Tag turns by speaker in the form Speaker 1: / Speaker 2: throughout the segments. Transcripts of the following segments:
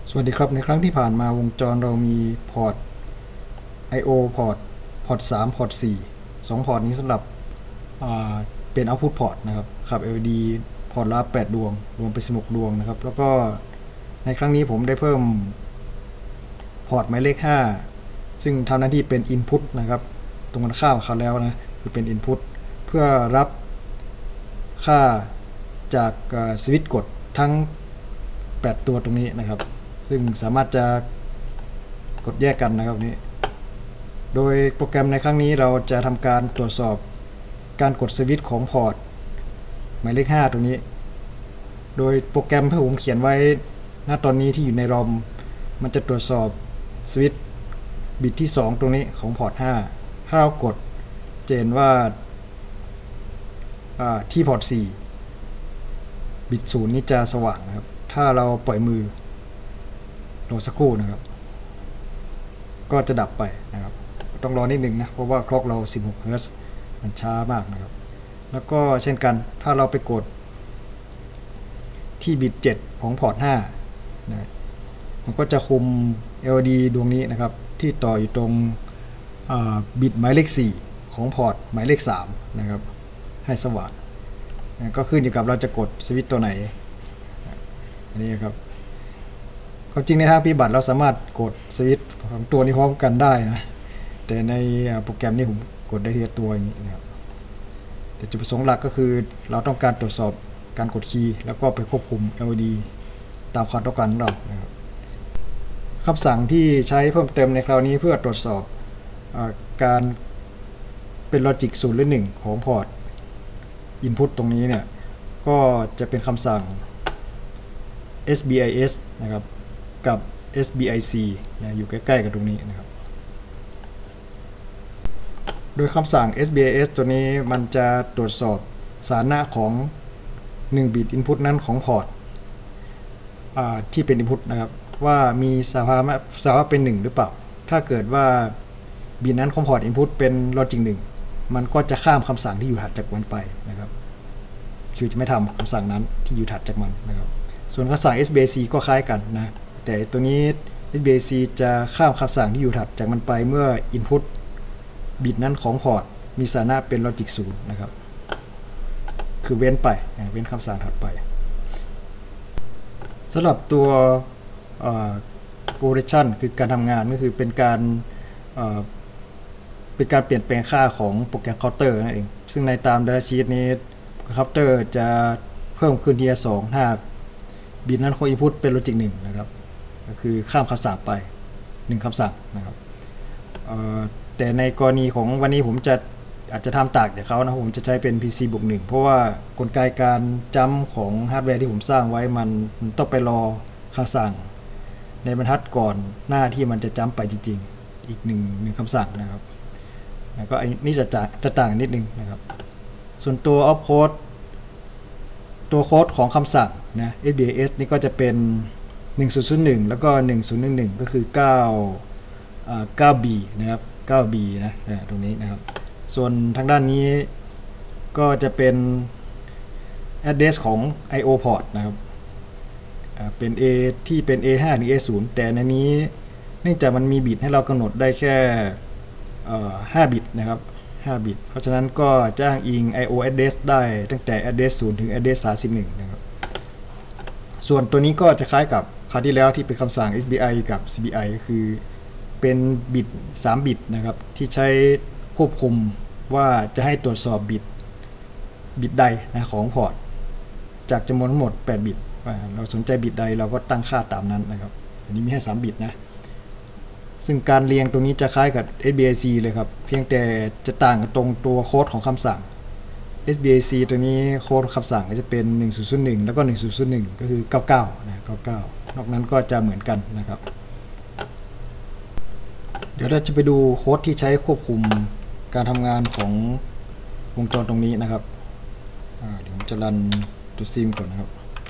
Speaker 1: สวัสดีครับในครั้งที่ผ่านมาวงจรเรามีพอร์ต I/O พอร์ต3พอร์ต4 2พอร์ตนี้สำหรับเป็น Output Port นะครับขับ LED พอร์ตละ8ดวงรวมเป็น16ดวงนะครับแล้วก็ในครั้งนี้ผมได้เพิ่มพอร์ตหมายเลข5ซึ่งทำหน้าที่เป็น Input นะครับตรงกันข้ามกับเขาแล้วนะคือเป็น Input เพื่อรับค่าจากสวิตช์กดทั้ง8ตัวตรงนี้นะครับซึ่งสามารถจะกดแยกกันนะครับนี้โดยโปรแกรมในครั้งนี้เราจะทำการตรวจสอบการกดสวิตช์ของพอร์ตหมายเลข5ตรงนี้โดยโปรแกรมที่ผมเขียนไว้ณตอนนี้ที่อยู่ในรอมมันจะตรวจสอบสวิตช์บิตที่2ตรงนี้ของพอร์ต5ถ้าเรากดจะเห็นว่าที่พอร์ต4บิต0นี้จะสว่างนะครับถ้าเราปล่อยมือรอสักครู่นะครับก็จะดับไปนะครับต้องรอนิดนึงนะเพราะว่าคล็อกเรา16เฮิร์ตซ์มันช้ามากนะครับแล้วก็เช่นกันถ้าเราไปกดที่บิต7ของพอร์ต5นะมันก็จะคุม LED ดวงนี้นะครับที่ต่ออยู่ตรงบิตหมายเลข4ของพอร์ตหมายเลข3นะครับให้สว่างก็ขึ้นอยู่กับเราจะกดสวิตช์ตัวไหนอันนี้ครับความจริงในทางปฏิบัติเราสามารถกดสวิตช์ของตัวนี้พร้อมกันได้นะแต่ในโปรแกรมนี้ผมกดได้ทีละตัวอย่างนี้นะครับแต่จุดประสงค์หลักก็คือเราต้องการตรวจสอบการกดคีย์แล้วก็ไปควบคุม LED ตามความต้องการของเรานะครับคำสั่งที่ใช้เพิ่มเติมในคราวนี้เพื่อตรวจสอบการเป็นลอจิก0หรือ1ของพอร์ต Input ตรงนี้เนี่ยก็จะเป็นคำสั่ง SBIS นะครับกับ SBIC นะอยู่ใกล้ๆกับตรงนี้นะครับโดยคำสั่ง SBIS ตัวนี้มันจะตรวจสอบสถานะของ1บิต Input นั้นของพอร์ตที่เป็น Input นะครับว่ามีสภาวะเป็น1หรือเปล่าถ้าเกิดว่าบิตนั้นของพอร์ต Input เป็นลอจิก1มันก็จะข้ามคำสั่งที่อยู่ถัดจากมันไปนะครับคือจะไม่ทำคำสั่งนั้นที่อยู่ถัดจากมันนะครับส่วนคำสั่ง SBAC ก็คล้ายกันนะแต่ตัวนี้ SBAC จะข้ามคำสั่งที่อยู่ถัดจากมันไปเมื่อ Input บิตนั้นของพอร์ตมีสถานะเป็นลอจิก0นะครับคือเว้นไปเว้นคำสั่งถัดไปสำหรับตัว correlation คือการทำงานก็คือเป็นการเปลี่ยนแปลงค่าของโปรแกรมเคาน์เตอร์นั่นเองซึ่งในตาม Data Sheet นี้เคาน์เตอร์จะเพิ่มขึ้นทีละ2ถ้าบิตนั้นของ Input เป็นลอจิก1นะครับก็คือข้ามคำสั่งไป1คำสั่งนะครับแต่ในกรณีของวันนี้ผมอาจจะทำต่างจากเขานะผมจะใช้เป็น PC บวก1เพราะว่ากลไกการจัมป์ของฮาร์ดแวร์ที่ผมสร้างไว้มันต้องไปรอคำสั่งในบรรทัดก่อนหน้าที่มันจะจัมป์ไปจริงๆอีกหนึ่งคำสั่งนะครับแล้วก็อันนี้จะต่างนิดนึงนะครับส่วนตัว opcode ตัวโค้ดของคำสั่งนะ SBAS นี่ก็จะเป็น1001แล้วก็1011ก็คือ9B นะครับ 9B นะตรงนี้นะครับส่วนทางด้านนี้ก็จะเป็น address ของ I/O port นะครับเป็น A ที่เป็น A5 หรือ A0 แต่ในนี้เนื่องจากมันมีบิตให้เรากำหนดได้แค่5บิตนะครับ5บิตเพราะฉะนั้นก็จะอ้างอิง I/O address ได้ตั้งแต่ address 0ถึง address 31นะครับส่วนตัวนี้ก็จะคล้ายกับคราวที่แล้วที่เป็นคำสั่ง SBI กับ CBI ก็คือเป็นบิต3บิตนะครับที่ใช้ควบคุมว่าจะให้ตรวจสอบบิตใดนะของพอร์ตจากจำนวนทั้งหมด8บิตเราสนใจบิตใดเราก็ตั้งค่าตามนั้นนะครับอันนี้มีให้3บิตนะซึ่งการเรียงตรงนี้จะคล้ายกับ SBIC เลยครับเพียงแต่จะต่างกันตรงตัวโค้ดของคำสั่ง SBIC ตัวนี้โค้ดคำสั่งก็จะเป็น1001แล้วก็1001ก็คือ99นะ99นอกนั้นก็จะเหมือนกันนะครับเดี๋ยวเราจะไปดูโค้ดที่ใช้ควบคุมการทำงานของวงจรตรงนี้นะครับเดี๋ยวผมจะรันตัวซิมก่อนนะครับ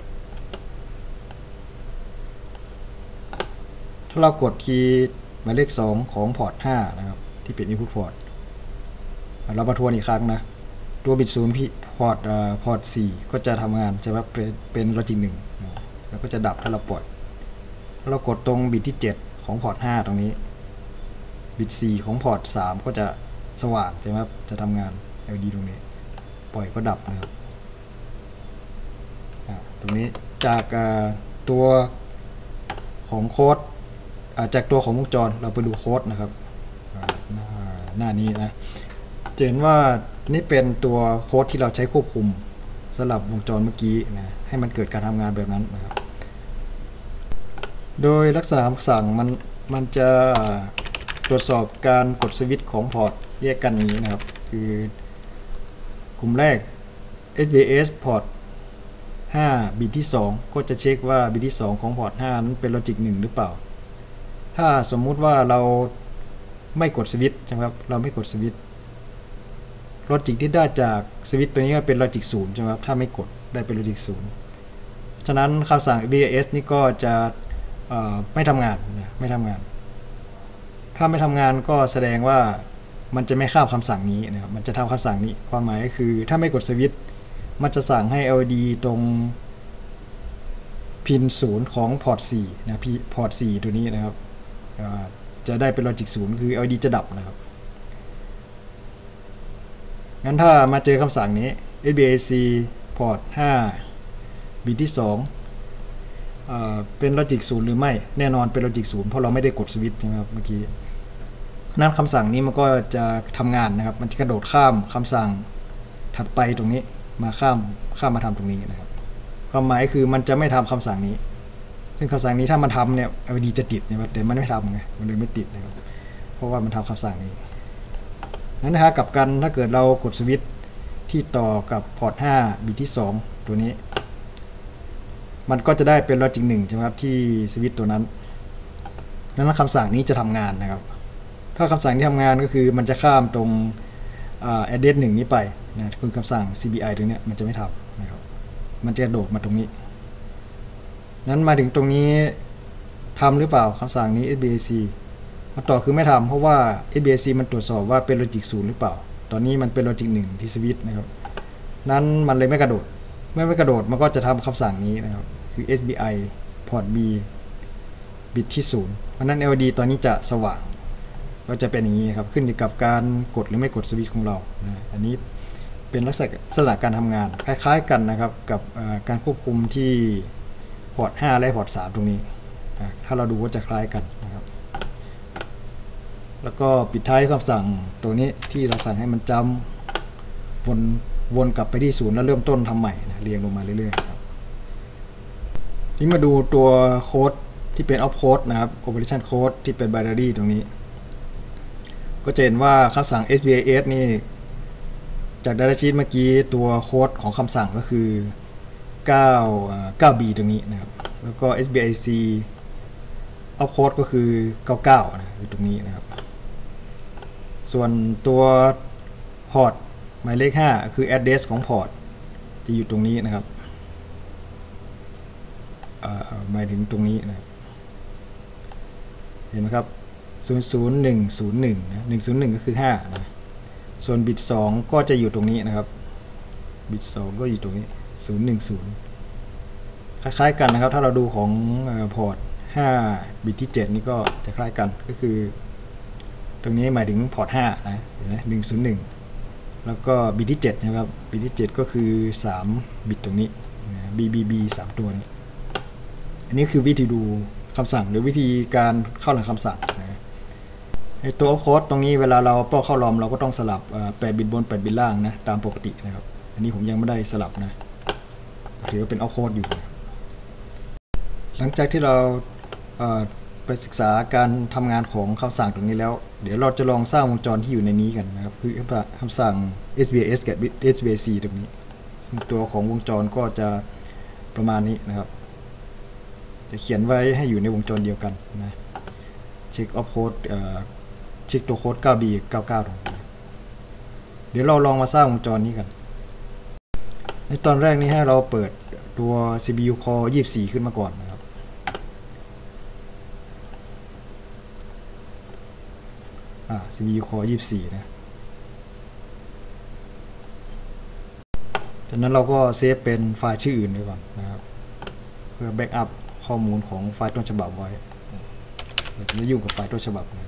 Speaker 1: ถ้าเรากดคีย์หมายเลข2ของพอร์ต5นะครับที่เป็น input port เรามาทวนอีกครั้งนะตัวบิต0พี่พอร์ต4ก็จะทำงานจะว่าเป็นลอจิก1แล้วก็จะดับถ้าเราปล่อยเรากดตรงบิตที่7ของพอร์ต5ตรงนี้บิต4ของพอร์ต3ก็จะสว่างใช่ไหมครับจะทำงาน LED ตรงนี้ปล่อยก็ดับนะครับตรงนี้จากตัวของโค้ดจากตัวของวงจรเราไปดูโค้ดนะครับหน้านี้นะจะเห็นว่านี่เป็นตัวโค้ดที่เราใช้ควบคุมสำหรับวงจรเมื่อกี้นะให้มันเกิดการทำงานแบบนั้นนะครับโดยลักษณะคำสั่งมันจะตรวจสอบการกดสวิตช์ของพอร์ตแยกกันอย่างนี้นะครับคือกลุ่มแรก SBS พอร์ต5บิตที่2ก็จะเช็คว่าบิตที่2ของพอร์ต5นั้นเป็นลอจิก1หรือเปล่าถ้าสมมุติว่าเราไม่กดสวิตช์ใช่ไหมครับเราไม่กดสวิตช์ลอจิกที่ได้จากสวิตช์ตัวนี้ก็เป็นลอจิก0ใช่ไหมครับถ้าไม่กดได้เป็นลอจิก0ฉะนั้นคำสั่ง BAS นี่ก็จะไม่ทำงานนะไม่ทำงานถ้าไม่ทำงานก็แสดงว่ามันจะไม่ข้ามคำสั่งนี้นะครับมันจะทำคำสั่งนี้ความหมายก็คือถ้าไม่กดสวิตช์มันจะสั่งให้ LED ตรงพิน0ของพอร์ต4นะพอร์ต4ตัวนี้นะครับจะได้เป็นลอจิก0คือ LED จะดับนะครับงั้นถ้ามาเจอคำสั่งนี้ SBAC พอร์ต5บิตที่2เป็นลอจิก0หรือไม่แน่นอนเป็นลอจิก0เพราะเราไม่ได้กดสวิตช์ใช่ไหมครับเมื่อกี้นั้นคำสั่งนี้มันก็จะทำงานนะครับมันจะกระโดดข้ามคำสั่งถัดไปตรงนี้มาข้ามมาทำตรงนี้นะครับความหมายคือมันจะไม่ทำคำสั่งนี้ซึ่งคำสั่งนี้ถ้ามันทำเนี่ย LED จะติดนะครับแต่มันไม่ทำไงมันเลยไม่ติดนะครับเพราะว่ามันทำคำสั่งนี้นั้นนะฮะกับกันถ้าเกิดเรากดสวิตช์ที่ต่อกับพอร์ต5บิตที่2ตัวนี้มันก็จะได้เป็นลอจิก1ใช่ไหมครับที่สวิตช์ตัวนั้นนั้นคำสั่งนี้จะทำงานนะครับถ้าคำสั่งที่ทำงานก็คือมันจะข้ามตรงaddress 1นี้ไปนะคือคำสั่ง CBI ตรงนี้มันจะไม่ทำนะครับมันจะโดดมาตรงนี้นั้นมาถึงตรงนี้ทำหรือเปล่าคำสั่งนี้ SBAC มาต่อคือไม่ทำเพราะว่า SBAC มันตรวจสอบว่าเป็นลอจิก0หรือเปล่าตอนนี้มันเป็นลอจิก1ที่สวิตช์นะครับนั้นมันเลยไม่กระโดดเมื่อไม่กระโดดมันก็จะทำคำสั่งนี้นะครับคือ SBI พอร์ต B บิตที่0เพราะนั้น LED ตอนนี้จะสว่างก็จะเป็นอย่างนี้ครับขึ้นอยู่กับการกดหรือไม่กดสวิตช์ของเรานะอันนี้เป็นลักษณะการทำงานคล้ายๆกันนะครับกับการควบคุมที่พอร์ต5และพอร์ต3ตรงนี้ถ้าเราดูก็จะคล้ายกันนะครับแล้วก็ปิดท้ายคำสั่งตัวนี้ที่เราสั่งให้มันจำวนกลับไปที่0แล้วเริ่มต้นทำใหม่นะเรียงลงมาเรื่อยๆครับนี่มาดูตัวโค้ดที่เป็น op code นะครับ operation code ที่เป็น binary ตรงนี้ก็จะเห็นว่าคำสั่ง SBAS นี่จาก data sheet เมื่อกี้ตัวโค้ดของคำสั่งก็คือ9B ตรงนี้นะครับแล้วก็ SBIC op code ก็คือ99นะคือตรงนี้นะครับส่วนตัวพอร์ตหมายเลข5คือ address ของพอร์ตจะอยู่ตรงนี้นะครับหมายถึงตรงนี้นะเห็นไหมครับ00101นะ101ก็คือ5นะส่วนบิต2ก็จะอยู่ตรงนี้นะครับบิต2ก็อยู่ตรงนี้010คล้ายๆกันนะครับถ้าเราดูของพอร์ต5บิตที่7นี่ก็จะคล้ายกันก็คือตรงนี้หมายถึงพอร์ต5นะเห็นไหม101แล้วก็บิตที่7นะครับบิตที่7ก็คือ3บิตตรงนี้ BBB 3ตัวนี้อันนี้คือวิธีดูคำสั่งหรือวิธีการเข้ารหัสคำสั่งนะไอตัวโค้ดตรงนี้เวลาเราป้อเข้ารอมเราก็ต้องสลับ8บิตบน8บิตล่างนะตามปกตินะครับอันนี้ผมยังไม่ได้สลับนะถือว่าเป็นเอาโค้ดอยู่หลังจากที่เราไปศึกษาการทำงานของคำสั่งตรงนี้แล้วเดี๋ยวเราจะลองสร้างวงจรที่อยู่ในนี้กันนะครับคือคำสั่ง SBAS กับ SBAC ตรงนี้ซึ่งตัวของวงจรก็จะประมาณนี้นะครับจะเขียนไว้ให้อยู่ในวงจรเดียวกันนะเช็คออฟโค้ดเช็คตัวโค้ด 9B 99 ตรงนี้เดี๋ยวเราลองมาสร้างวงจรนี้กันในตอนแรกนี้ให้เราเปิดตัว CPU Core 24 ขึ้นมาก่อนนะครับCPU Core 24 นะจากนั้นเราก็เซฟเป็นไฟล์ชื่ออื่นไว้ก่อนนะครับเพื่อแบ็กอัพข้อมูลของไฟล์ต้นฉบับไว้เราจะไม่ยุ่งกับไฟล์ต้นฉบับนะ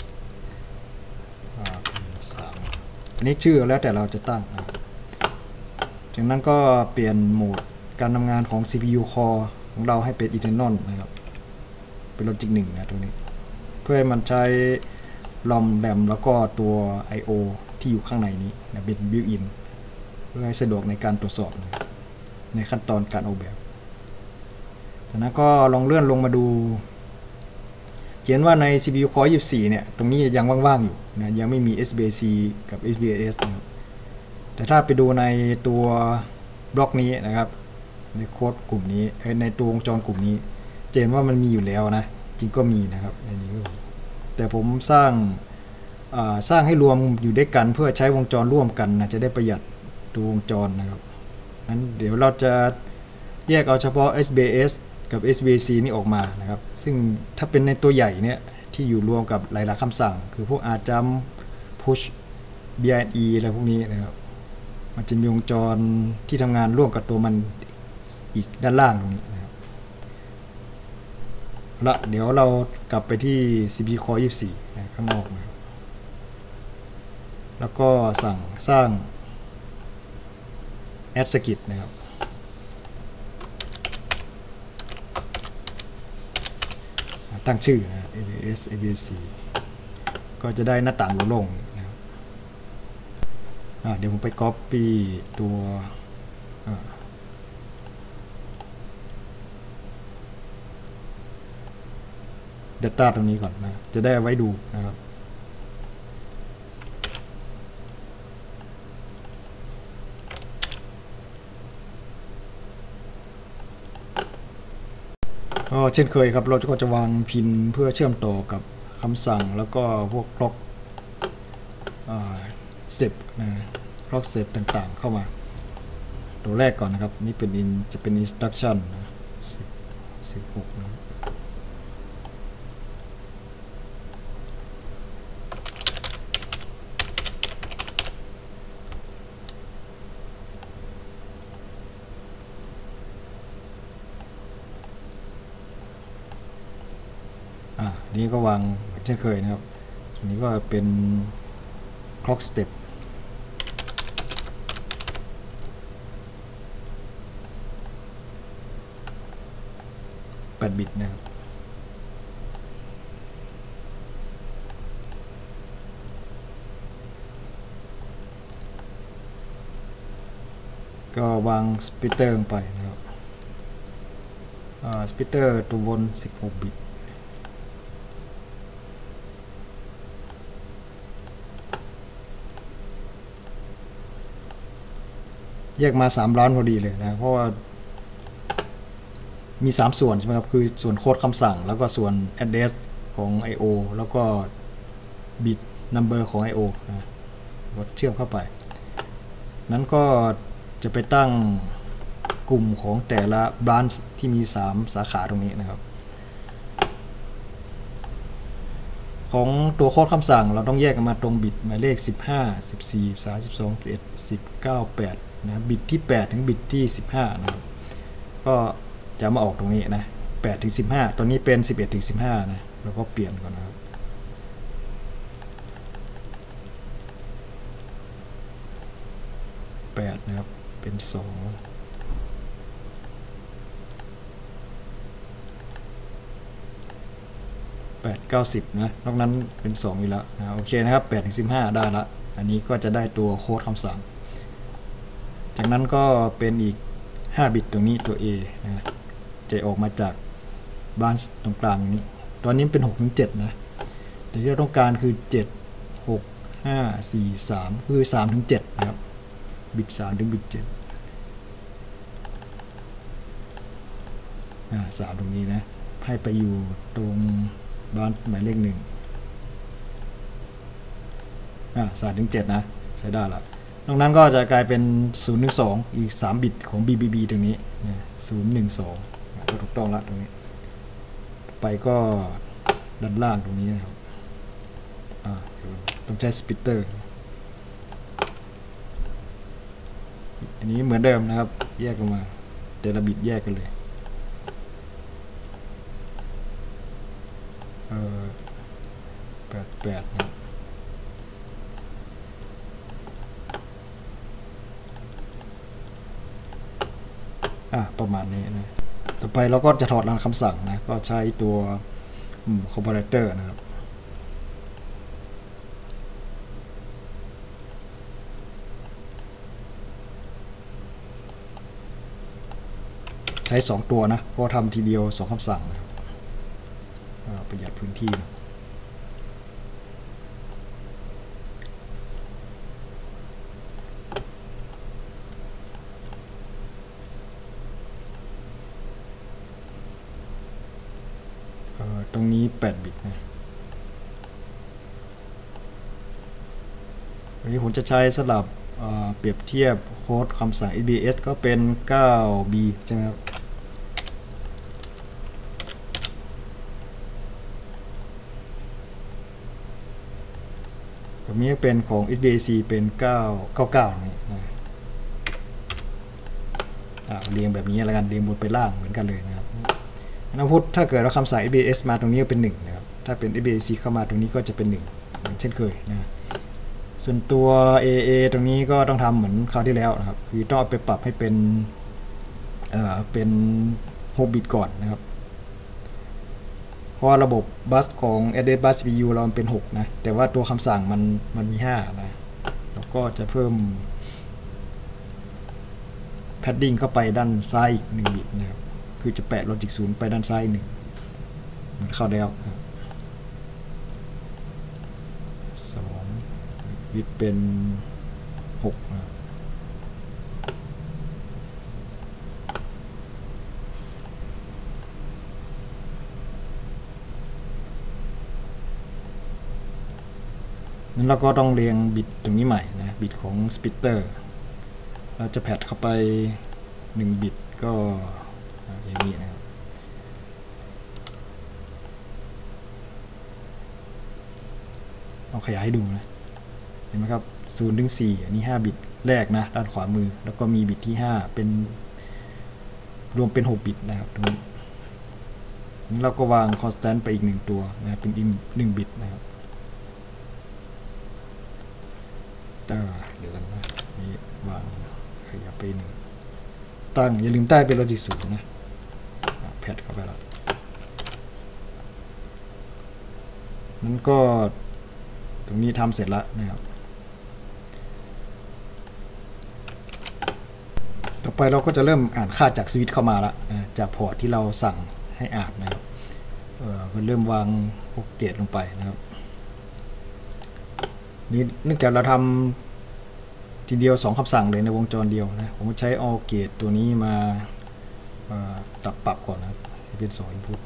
Speaker 1: อันนี้ชื่อแล้วแต่เราจะตั้งจากนั้นก็เปลี่ยนโหมดการทำงานของ CPU Core ของเราให้เป็น Eternal นะครับเป็น Logic 1นะตรงนี้เพื่อให้มันใช้ROM RAM แล้วก็ตัว I/O ที่อยู่ข้างในนี้นะเป็น built-in เพื่อให้สะดวกในการตรวจสอบนะในขั้นตอนการออกแบบจากนั้นก็ลองเลื่อนลงมาดูเห็นว่าใน CPU Core 24เนี่ยตรงนี้ยังว่างๆอยู่นะยังไม่มี SBAC กับ SBAS นะครับแต่ถ้าไปดูในตัวบล็อกนี้นะครับในโค้ดกลุ่มนี้ในตัววงจรกลุ่มนี้เห็นว่ามันมีอยู่แล้วนะจริงก็มีนะครับในนี้ก็มีแต่ผมสร้างให้รวมอยู่ด้วยกันเพื่อใช้วงจรร่วมกันนะจะได้ประหยัดตัววงจรนะครับนั้นเดี๋ยวเราจะแยกเอาเฉพาะ SBAS กับ SBAC นี่ออกมานะครับซึ่งถ้าเป็นในตัวใหญ่เนี่ยที่อยู่รวมกับหลายๆคำสั่งคือพวก rjump push BINE อะไรพวกนี้นะครับมันจะมีวงจรที่ทำงานร่วมกับตัวมันอีกด้านล่างตรงนี้นะครับละเดี๋ยวเรากลับไปที่ CPU Core 24นะข้างนอกนะแล้วก็สั่งสร้าง add skit นะครับตั้งชื่อนะ ABS ABC ก็จะได้หน้าต่างโล่งๆนะครับเดี๋ยวผมไป copy ตัว Data ตรงนี้ก่อนนะจะได้ไว้ดูนะครับก็เช่นเคยครับเราก็จะวางพินเพื่อเชื่อมต่อกับคำสั่งแล้วก็พวก clock step นะ clock step ต่างๆเข้ามาตัวแรกก่อนนะครับนี่เป็นจะเป็น instruction นะ16นะนี้ก็วางเช่นเคยนะครับอันนี้ก็เป็น clock step 8 บิตนะครับก็วางสปิตเตอร์ลงไปนะครับสปิตเตอร์ตัวบน16 บิตแยกมา3ล้านพอดีเลยนะเพราะว่ามี3ส่วนใช่ไหมครับคือส่วนโค้ดคำสั่งแล้วก็ส่วน address ของ I/O แล้วก็ bit number ของ I/O นะก็เชื่อมเข้าไปนั้นก็จะไปตั้งกลุ่มของแต่ละ branch ที่มี3สาขาตรงนี้นะครับของตัวโค้ดคำสั่งเราต้องแยกกันมาตรงบิตหมายเลข15 14 32 11 10 9 8นะบิตที่8ถึงบิตที่15นะครับก็จะมาออกตรงนี้นะ8ถึง15ตอนนี้เป็น11ถึง15นะเราก็เปลี่ยนก่อนนะครับ8นะครับเป็น2 8 9 10นะนอกนั้นเป็น2อยู่แล้วนะโอเคนะครับ8ถึง15ได้ละอันนี้ก็จะได้ตัวโค้ดคำสั่งจากนั้นก็เป็นอีก5 บิตตรงนี้ตัว A นะจะออกมาจากบ้านตรงกลางนี้ตอนนี้เป็น6ถึง7นะแต่ที่เราต้องการคือ7 6 5 4 3คือ3ถึง7นะครับบิต3ถึงบิต7 3ตรงนี้นะให้ไปอยู่ตรงบ้านหมายเลข1 3ถึง7นะใช้ได้ละนอกนั้นก็จะกลายเป็น0ถึง2อีก3 บิตของ BBB ตรงนี้0 1 2ก็ถูกต้องละตรงนี้ไปก็ด้านล่างตรงนี้นะครับต้องใช้สปิตเตอร์อันนี้เหมือนเดิมนะครับแยกออกมาแต่ละบิตแยกกันเลย 88นะประมาณนี้นะต่อไปเราก็จะถอดรหัสคำสั่งนะก็ใช้ตัวcomparator นะครับใช้2ตัวนะเพราะทำทีเดียว2คำสั่งนะครับประหยัดพื้นที่นะตรงนี้8บิตนะวันนี้ผมจะใช้สำหรับเปรียบเทียบโค้ดคำสั่ง SBAS ก็เป็น 9B ใช่ไหมครับแบบนี้เป็นของ SBAC เป็น 999นี่นะเรียงแบบนี้แล้วกันเรียงบนไปล่างเหมือนกันเลยนะครับนะพุทธถ้าเกิดเราคำสั่ง SBAS มาตรงนี้ก็เป็น1นะครับถ้าเป็น SBAC เข้ามาตรงนี้ก็จะเป็น1เหมือนเช่นเคยนะส่วนตัว AA ตรงนี้ก็ต้องทำเหมือนคราวที่แล้วนะครับคือต้องเอาไปปรับให้เป็น6บิตก่อนนะครับเพราะระบบบัสของ Address Bus CPU เราเป็น6นะแต่ว่าตัวคำสั่งมันมี5นะแล้วก็จะเพิ่ม padding เข้าไปด้านซ้ายอีก1บิตนะครับคือจะแปะ logic 0ไปด้านซ้าย1เหมือนเข้าแล้ว2บิตเป็น6นะนั้นเราก็ต้องเรียงบิตตรงนี้ใหม่นะบิตของสปิตเตอร์เราจะแพดเข้าไป1บิตก็อย่างนี้นะครับเอาขยายให้ดูนะเห็นไหมครับ0 ถึง 4อันนี้5บิตแรกนะด้านขวามือแล้วก็มีบิตที่5เป็นรวมเป็น6บิตนะครับตรงนี้เราก็วาง constant ไปอีก1ตัวนะเป็นอีก1บิตนะครับเดี๋ยวกันนะนี่วางขยับไป1ตั้งอย่าลืมใต้เป็น logic 0นะแพดเข้าไปแล้วนั้นก็ตรงนี้ทำเสร็จแล้วนะครับต่อไปเราก็จะเริ่มอ่านค่าจากสวิตช์เข้ามาแล้วจากพอร์ตที่เราสั่งให้อ่านนะครับก็เริ่มวางพวกเกตลงไปนะครับนี่เนื่องจากเราทำทีเดียว2คำสั่งเลยในวงจรเดียวนะผมใช้ all gate ตัวนี้มาปรับก่อนนะครับให้เป็น2 input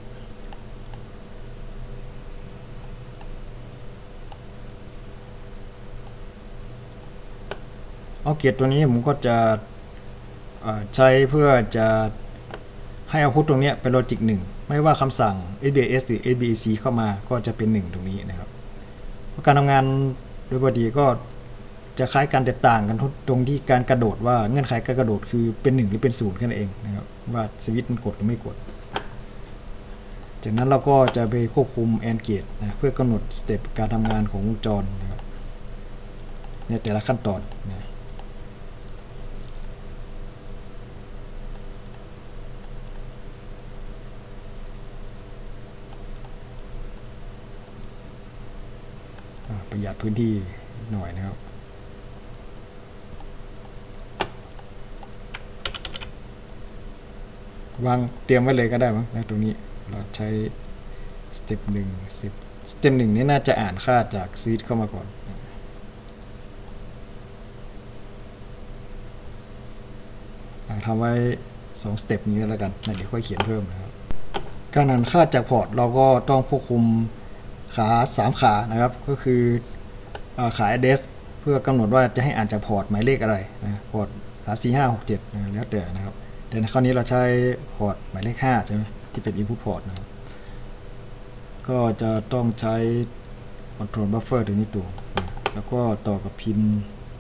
Speaker 1: all gate ตัวนี้ผมก็จะใช้เพื่อจะให้เอาพุทตรงนี้เป็น logic 1ไม่ว่าคำสั่ง SBAS หรือ SBAC เข้ามาก็จะเป็น1ตรงนี้นะครับการทำงานโดยปกติก็จะคล้ายกันแต่ต่างกันตรงที่การกระโดดว่าเงื่อนไขการกระโดดคือเป็น1หรือเป็น0แค่นั้นเองนะครับว่าสวิตช์มันกดหรือไม่กดจากนั้นเราก็จะไปควบคุม AND gate นะเพื่อกำหนดสเต็ปการทำงานของวงจรนะครับในแต่ละขั้นตอนนะประหยัดพื้นที่หน่อยนะครับวางเตรียมไว้เลยก็ได้มั้งนะตรงนี้เราใช้สเต็ปสเต็ป1นี่น่าจะอ่านค่าจากสวิตช์เข้ามาก่อนทำไว้2สเต็ปนี้แล้วกันเดี๋ยวค่อยเขียนเพิ่มนะครับการอ่านค่าจากพอร์ตเราก็ต้องควบคุมขา3ขานะครับก็คือขา address เพื่อกำหนดว่าจะให้อ่านจากพอร์ตหมายเลขอะไรนะพอร์ต3 4 5 6 7นะแล้วแต่นะครับแต่ในคราวนี้เราใช้พอร์ตหมายเลข5ใช่ไหมที่เป็น input port นะครับก็จะต้องใช้ control buffer ตัวนี้ตัวนะแล้วก็ต่อกับพิน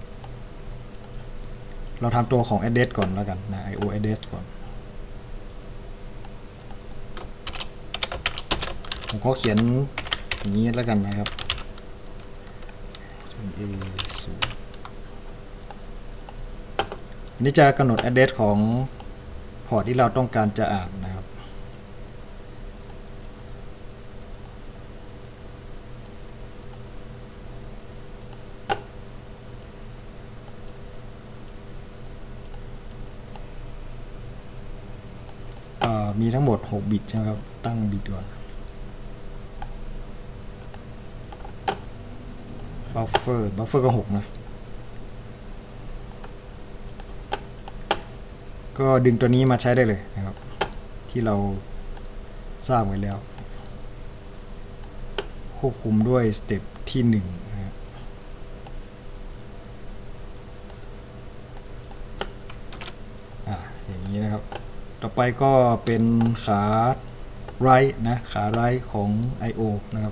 Speaker 1: เราทำตัวของ address ก่อนแล้วกันนะ IO address ก่อนผมก็เขียนอย่างนี้แล้วกันนะครับ a 0อันนี้จะกำหนด address ของพอร์ตที่เราต้องการจะอ่านนะครับมีทั้งหมด6บิตใช่ไหมครับตั้งบิตก่อนบัฟเฟอร์ก็6นะก็ดึงตัวนี้มาใช้ได้เลยนะครับที่เราสร้างไว้แล้วควบคุมด้วยสเต็ปที่1นะครับอย่างนี้นะครับต่อไปก็เป็นขาไรท์นะขาไรท์ของ I/O นะครับ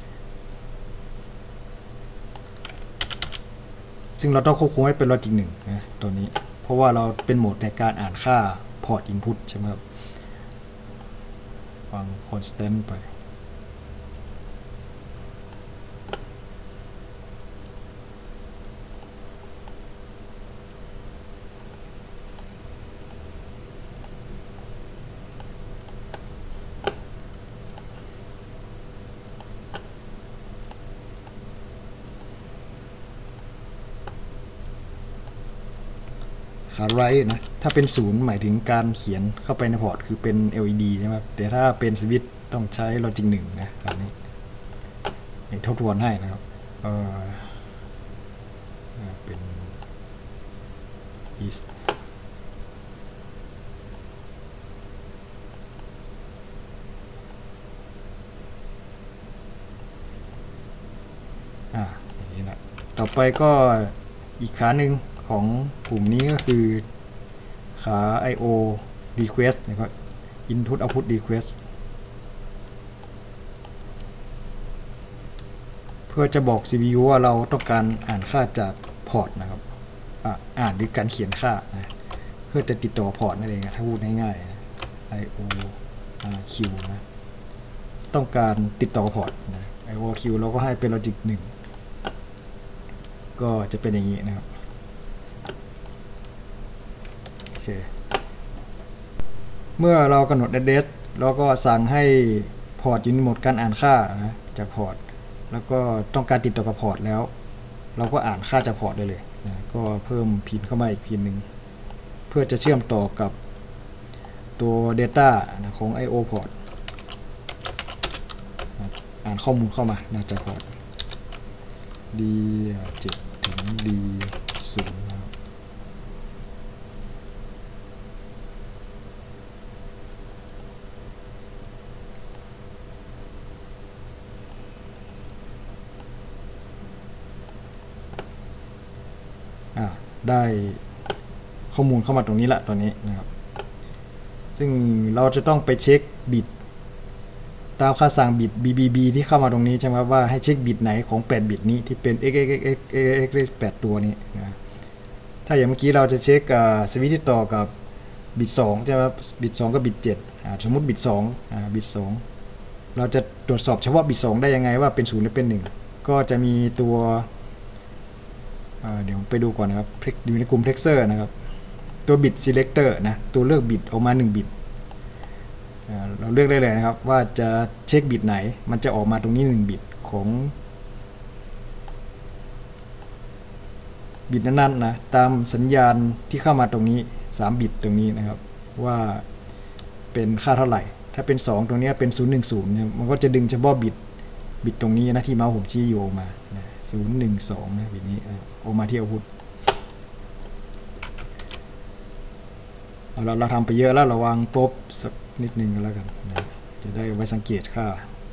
Speaker 1: ซึ่งเราต้องควบคุมให้เป็น Logic 1นะตัวนี้เพราะว่าเราเป็นโหมดในการอ่านค่าพอร์ต Input ใช่ไหมครับวาง Constant ไปขาไรท์นะถ้าเป็น0หมายถึงการเขียนเข้าไปในพอร์ตคือเป็น LED ใช่ไหมแต่ถ้าเป็นสวิตช์ต้องใช้ Logic 1นะตอนนี้ทบทวนให้นะครับเป็น is อย่างนี้นะต่อไปก็อีกขาหนึ่งของกลุ่มนี้ก็คือขา I/O request นะครับ input output request เพื่อจะบอก CPU ว่าเราต้องการอ่านค่าจากพอร์ตนะครับอ่านหรือการเขียนค่านะเพื่อจะติดต่อพอร์ตนั่นเองถ้าพูดง่ายๆนะ I/O Q นะต้องการติดต่อพอร์ตนะ I/O Q เราก็ให้เป็น logic 1ก็จะเป็นอย่างนี้นะครับโอเคเมื่อเรากำหนด address เราก็สั่งให้พอร์ตอยู่ในโหมดการอ่านค่านะจากพอร์ตแล้วก็ต้องการติดต่อกับพอร์ตแล้วเราก็อ่านค่าจากพอร์ตได้เลยนะก็เพิ่มพินเข้ามาอีกพินหนึ่งเพื่อจะเชื่อมต่อกับตัว Data นะของ I/O port นะอ่านข้อมูลเข้ามานะจากพอร์ต D7 ถึง D0 นะครับได้ข้อมูลเข้ามาตรงนี้ละตัวนี้นะครับซึ่งเราจะต้องไปเช็คบิตตามค่าสั่งบิต BBB ที่เข้ามาตรงนี้ใช่ไหมว่าให้เช็คบิตไหนของ8บิตนี้ที่เป็น x 8ตัวนี้นะถ้าอย่างเมื่อกี้เราจะเช็คสวิตช์ที่ต่อกับบิต2ใช่ไหมบิต2กับบิต7สมมุติบิต2บิต2เราจะตรวจสอบเฉพาะบิต2ได้ยังไงว่าเป็น0หรือเป็น1ก็จะมีตัวเดี๋ยวไปดูก่อนนะครับอยู่ในกลุ่ม Texture นะครับตัวบิต selector นะตัวเลือกบิตออกมา1บิตเราเลือกได้เลยนะครับว่าจะเช็คบิตไหนมันจะออกมาตรงนี้1บิตของบิตนั้นๆนะตามสัญญาณที่เข้ามาตรงนี้3บิตตรงนี้นะครับว่าเป็นค่าเท่าไหร่ถ้าเป็น2ตรงนี้เป็น010เนี่ยมันก็จะดึงเฉพาะบิตตรงนี้นะที่เมาส์ผมชี้อยู่ออกมา012นะบิตนี้ออกมาที่เอาพุทเราทำไปเยอะแล้วระวังตบสักนิดนึงก็แล้วกันนะจะได้ไว้สังเกตค่า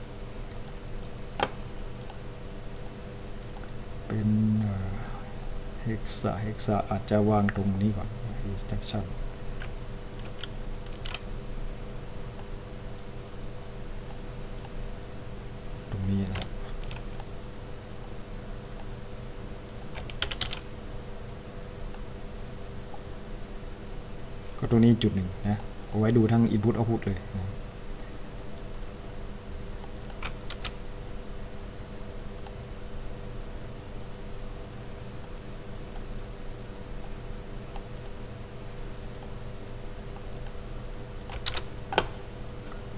Speaker 1: เป็นเฮกซาอาจจะวางตรงนี้ก่อน instruction ตรงนี้นะครับก็ตรงนี้จุดหนึ่งนะเอาไว้ดูทั้ง input output เลยนะ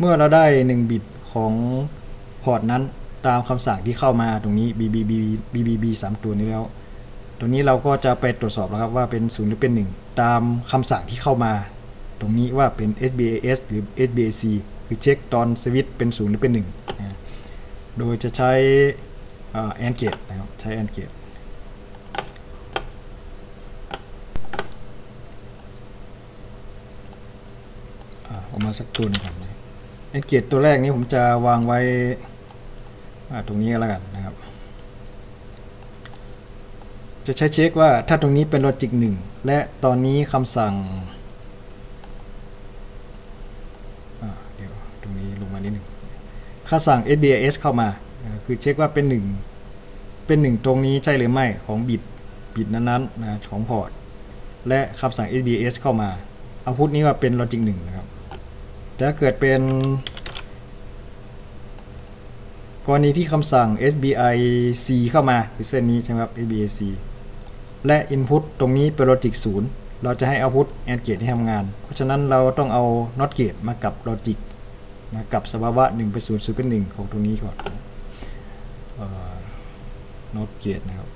Speaker 1: มื่อเราได้1บิตของพอร์ตนั้นตามคำสั่งที่เข้ามาตรงนี้ BBB 3ตัวนี้แล้วตรงนี้เราก็จะไปตรวจสอบแล้วครับว่าเป็น0หรือเป็น1ตามคำสั่งที่เข้ามาตรงนี้ว่าเป็น SBAS หรือ SBAC คือเช็คตอนสวิตช์เป็น0หรือเป็น1นะโดยจะใช้ AND gate นะครับใช้ AND gate ออกมาสักตัวนึงก่อนนะ AND gate ตัวแรกนี้ผมจะวางไว้ตรงนี้แล้วกันนะครับจะใช้เช็คว่าถ้าตรงนี้เป็นลอจิก1และตอนนี้คำสั่งเดี๋ยวตรงนี้ลงมานิดนึงคำสั่ง SBAS เข้ามาคือเช็คว่าเป็น1ตรงนี้ใช่หรือไม่ของบิตนั้นๆนะของพอร์ตและคำสั่ง SBAS เข้ามาเอาพุทนี้ว่าเป็นลอจิก1นะครับแต่ถ้าเกิดเป็นกรณีที่คำสั่ง SBIC เข้ามาคือเส้นนี้ใช่ไหมครับ SBIC และ Input ตรงนี้เป็นลอจิก0เราจะให้ Output AND Gate ที่ทำงานเพราะฉะนั้นเราต้องเอา NOT Gate มากับลอจิกนะกับสภาวะ1เป็น0 0เป็น1ของตรงนี้ก่อนNOT Gate นะครับ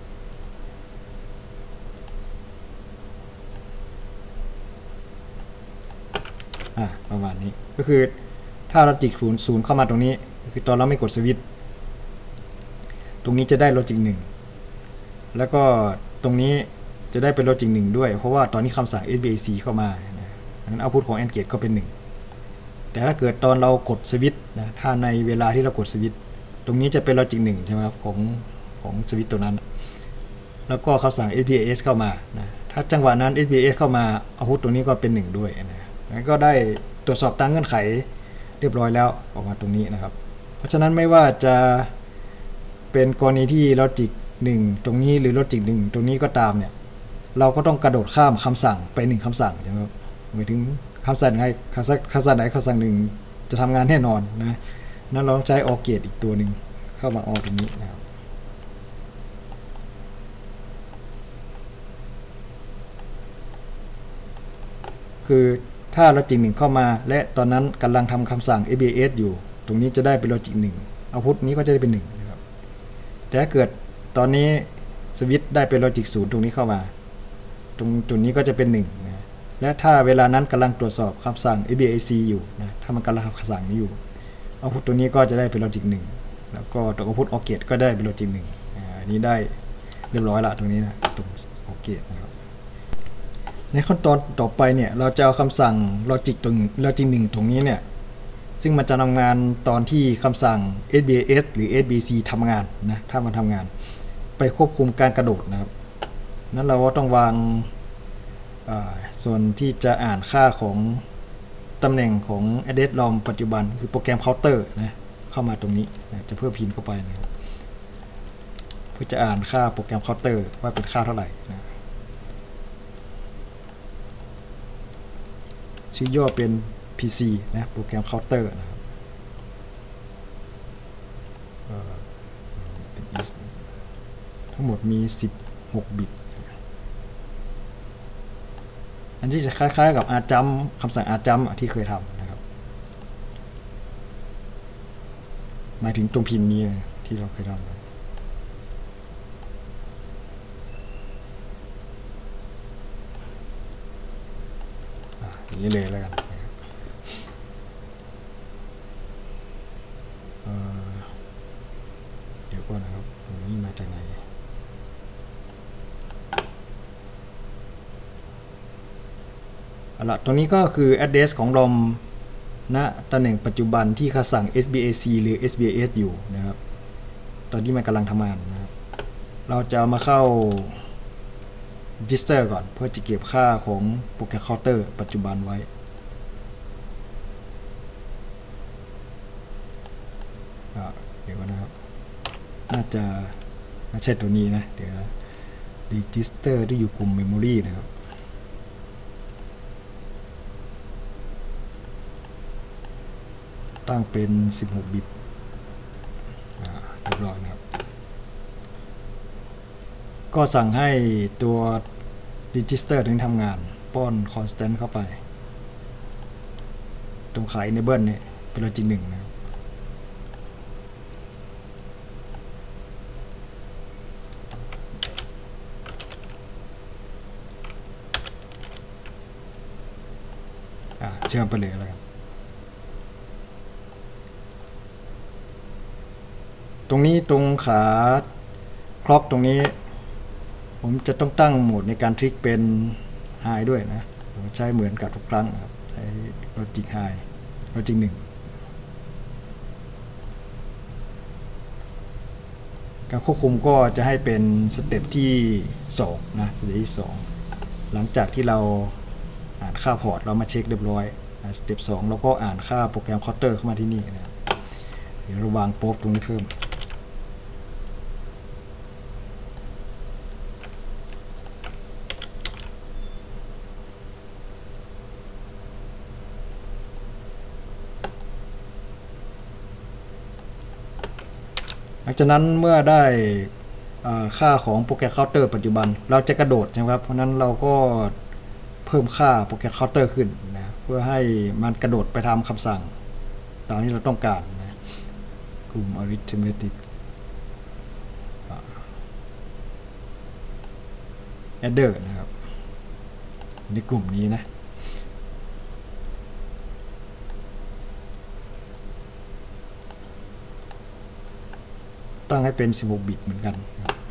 Speaker 1: ประมาณนี้ก็คือถ้าลอจิก0เข้ามาตรงนี้คือตอนเราไม่กดสวิตช์ตรงนี้จะได้ลอจิก1แล้วก็ตรงนี้จะได้เป็นลอจิก1ด้วยเพราะว่าตอนนี้คำสั่ง SBAC เข้ามางั้นเอาพุทของ AND Gate ก็เป็น1แต่ถ้าเกิดตอนเรากดสวิตช์นะถ้าในเวลาที่เรากดสวิตช์ตรงนี้จะเป็นลอจิก1ใช่ไหมครับของสวิตช์ตัวนั้นแล้วก็คำสั่ง SBAS เข้ามานะถ้าจังหวะนั้น SBAS เข้ามาเอาพุทตรงนี้ก็เป็น1ด้วยนะงั้นก็ได้ตรวจสอบตามเงื่อนไขเรียบร้อยแล้วออกมาตรงนี้นะครับเพราะฉะนั้นไม่ว่าจะเป็นกรณีที่ลอจิก1ตรงนี้หรือลอจิก1ตรงนี้ก็ตามเนี่ยเราก็ต้องกระโดดข้ามคำสั่งไป1คำสั่งใช่ไหมครับหมายถึงคำสั่งไหนคำสั่งหนึ่งจะทำงานแน่นอนนะนั้นเราต้องใช้ OR gate อีกตัวหนึ่งเข้ามา OR ตรงนี้นะครับคือถ้าลอจิก1เข้ามาและตอนนั้นกำลังทำคำสั่ง SBAS อยู่ตรงนี้จะได้เป็นลอจิก1เอาพุทนี้ก็จะได้เป็น1นะครับแต่ถ้าเกิดตอนนี้สวิตช์ได้เป็นลอจิก0ตรงนี้เข้ามาตรงจุดนี้ก็จะเป็น1นะและถ้าเวลานั้นกำลังตรวจสอบคำสั่ง SBAC อยู่นะถ้ามันกำลังทำคำสั่งนี้อยู่เอาพุทตัวนี้ก็จะได้เป็นลอจิก1แล้วก็ตรงเอาพุท OR gate ก็ได้เป็นลอจิก1อันนี้ได้เรียบร้อยละตรงนี้นะตรง OR gate นะครับในขั้นตอนต่อไปเนี่ยเราจะเอาคำสั่งลอจิก1ตรงนี้เนี่ยซึ่งมันจะทำงานตอนที่คำสั่ง SBAS หรือ SBC ทำงานนะถ้ามันทำงานไปควบคุมการกระโดดนะครับนั้นเราก็ต้องวางส่วนที่จะอ่านค่าของตำแหน่งของ address ROM ปัจจุบันคือโปรแกรมเคาน์เตอร์นะเข้ามาตรงนี้นะจะเพิ่มพินเข้าไปนะครับเพื่อจะอ่านค่าโปรแกรมเคาน์เตอร์ว่าเป็นค่าเท่าไหร่นะชื่อย่อเป็น PC นะโปรแกรมเคาน์เตอร์นะครับทั้งหมดมี16บิตอันที่จะคล้ายๆกับrjumpคำสั่งrjumpที่เคยทำนะครับหมายถึงตรงพินนี้ที่เราเคยทำอย่างนี้เลยแล้วกันเดี๋ยวก่อนนะครับตรงนี้มาจากไหนตรงนี้ก็คือ address ของ ROM ณตำแหน่งปัจจุบันที่คำสั่ง SBAC หรือ SBAS อยู่นะครับตอนที่มันกำลังทำงานนะครับเราจะมาเข้า register ก่อนเพื่อจะเก็บค่าของโปรแกรมเคาน์เตอร์ปัจจุบันไว้เดี๋ยวนะครับน่าจะไม่ใช่ตัวนี้นะเดี๋ยวนะ register ที่อยู่กลุ่ม memory นะครับตั้งเป็น16บิตเรียบร้อยนะครับก็สั่งให้ตัว register ถึงทำงานป้อน constant เข้าไปตรงขา enable เนี่ยเป็นลอจิก1นะครับเชื่อมไปเลยแล้วกันตรงนี้ตรงขาคล็อกตรงนี้ผมจะต้องตั้งโหมดในการทริกเป็น High ด้วยนะผมใช้เหมือนกับทุกครั้งนะครับใช้ Logic High Logic 1การควบคุมก็จะให้เป็นสเต็ปที่2นะสเต็ปที่2หลังจากที่เราอ่านค่าพอร์ตเรามาเช็คเรียบร้อยสเต็ป2เราก็อ่านค่าโปรแกรมเคาน์เตอร์เข้ามาที่นี่นะเดี๋ยวเราวางโป๊บตรงนี้เพิ่มหลังจากนั้นเมื่อได้ค่าของโปรแกรมเคาน์เตอร์ปัจจุบันเราจะกระโดดใช่ไหมครับเพราะนั้นเราก็เพิ่มค่าโปรแกรมเคาน์เตอร์ขึ้นนะเพื่อให้มันกระโดดไปทำคำสั่งตามที่เราต้องการนะกลุ่ม arithmetic adder นะครับในกลุ่มนี้นะตั้งให้เป็น16บิตเหมือนกัน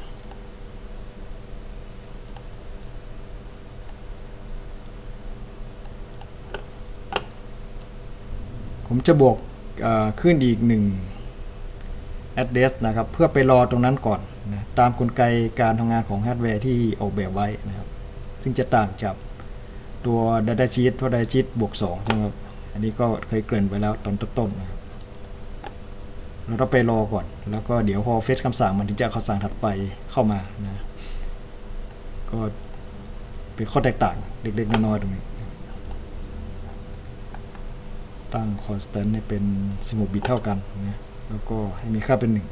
Speaker 1: ผมจะบวกขึ้นอีก1 address นะครับเพื่อไปรอตรงนั้นก่อนนะตามกลไกการทำงานของฮาร์ดแวร์ที่ออกแบบไว้นะครับซึ่งจะต่างจากตัว Data Sheet เพราะ Data Sheet บวก2ใช่ไหมครับอันนี้ก็เคยเกริ่นไปแล้วตอนต้นๆนะครับเราต้องไปรอก่อนแล้วก็เดี๋ยวพอเฟซคำสั่งมันถึงจะคำสั่งถัดไปเข้ามานะก็เป็นข้อแตกต่างเล็กๆน้อยๆตรงนี้ตั้ง constant ให้เป็น16บิตเท่ากันนะแล้วก็ให้มีค่าเป็น1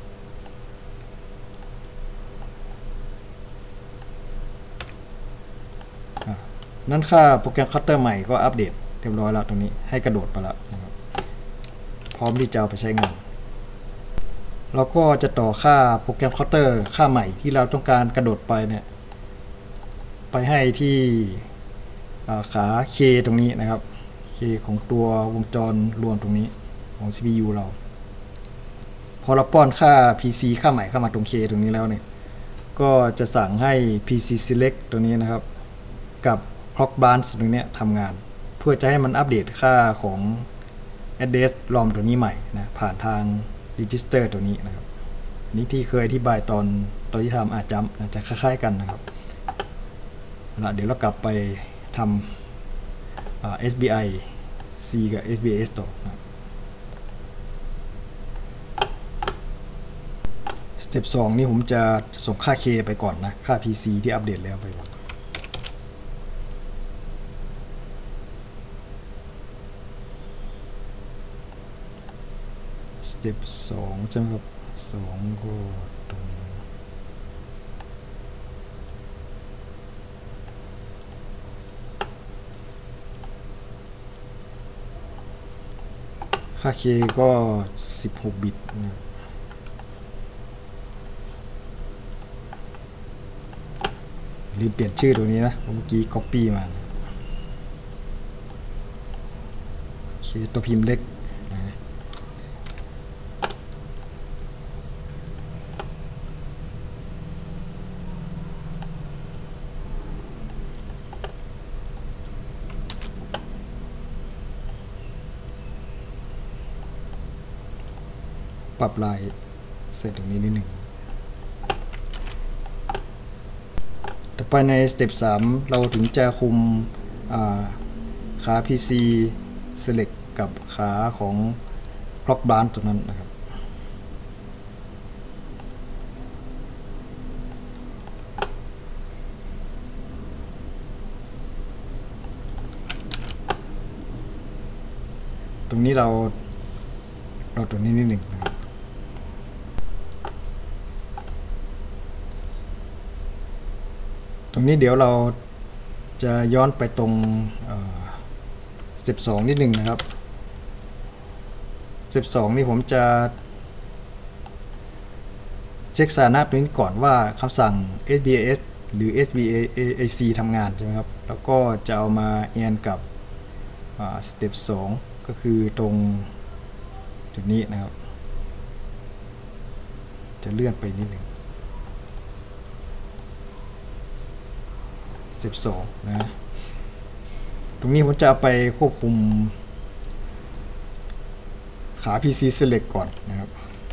Speaker 1: นั่นค่าโปรแกรมเคาน์เตอร์ใหม่ก็อัปเดตเรียบร้อยแล้วตรงนี้ให้กระโดดไปแล้วนะครับพร้อมที่จะเอาไปใช้งานเราก็จะต่อค่าโปรแกรมเคาน์เตอร์ค่าใหม่ที่เราต้องการกระโดดไปเนี่ยไปให้ที่ขา K ตรงนี้นะครับ K ของตัววงจรรวมตรงนี้ของ CPU เราพอเราป้อนค่า PC ค่าใหม่เข้ามาตรง K ตรงนี้แล้วเนี่ยก็จะสั่งให้ PC select ตัวนี้นะครับกับ clock branch ตรงนี้ทำงานเพื่อจะให้มันอัปเดตค่าของ address ROM ตัวนี้ใหม่นะผ่านทาง register ตัวนี้นะครับอันนี้ที่เคยอธิบายตอนที่ทำอาจจะคล้ายๆกันนะครับเดี๋ยวเรากลับไปทำSBI C กับ SBS ต่อนะสเต็ป2นี่ผมจะส่งค่า K ไปก่อนนะค่า PC ที่อัปเดตแล้วไปก่อนสเต็ป2ใช่ไหมครับ2ก็ตรงค่า K ก็16บิตนะลืมเปลี่ยนชื่อตัวนี้นะเมื่อกี้ copy มานะK ตัวพิมพ์เล็กนะปรับลายเสร็จตรงนี้นิดหนึ่งต่อไปในสเต็ป3เราถึงจะคุมขา PC select กับขาของ clock branch ตรงนั้นนะครับตรงนี้เราตรงนี้นิดหนึ่งนะครับตรงนี้เดี๋ยวเราจะย้อนไปตรงสเต็ป2นิดหนึ่งนะครับสเต็ป2นี่ผมจะเช็คสถานะตัวนี้ก่อนว่าคำสั่ง sbas หรือ sbac ทำงานใช่ไหมครับแล้วก็จะเอามาแอนกับสเต็ป2ก็คือตรงจุดนี้นะครับจะเลื่อนไปนิดหนึ่งสเต็ป2นะตรงนี้ผมจะเอาไปควบคุมขา PC Select ก่อนนะครับ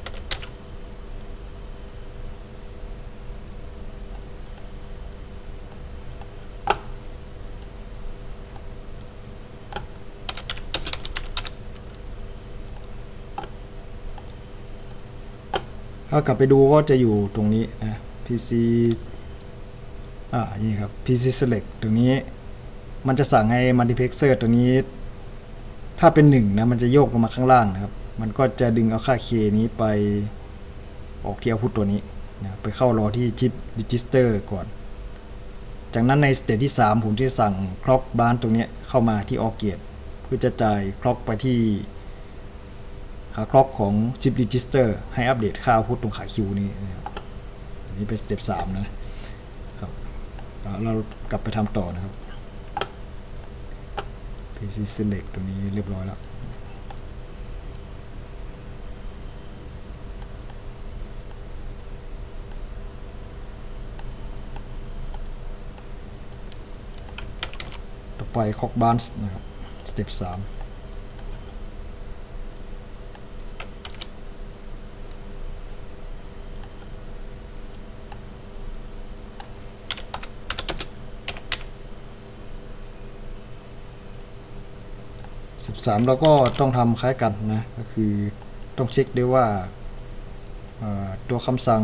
Speaker 1: ถ้ากลับไปดูก็จะอยู่ตรงนี้นะ PC นี่ครับ PC Select ตรงนี้มันจะสั่งให้ Multiplexer ตัวนี้ถ้าเป็น1นะมันจะโยกลงมาข้างล่างนะครับมันก็จะดึงเอาค่า K นี้ไปออกที่ output ตัวนี้นะไปเข้ารอที่ chip register ก่อนจากนั้นในสเตจที่3ผมจะสั่ง clock bar ตรงนี้เข้ามาที่ OR gate เพื่อจะจ่าย clock ไปที่ขา clock ของ chip register ให้อัปเดตค่า output ตรงขา Q นี้นะครับอันนี้เป็นสเต็ป3นะครับเรากลับไปทำต่อนะครับ PC select ตรงนี้เรียบร้อยแล้วต่อไป clock bar นะครับสเต็ป313เราก็ต้องทำคล้ายกันนะก็คือต้องเช็คด้วยว่าตัวคำสั่ง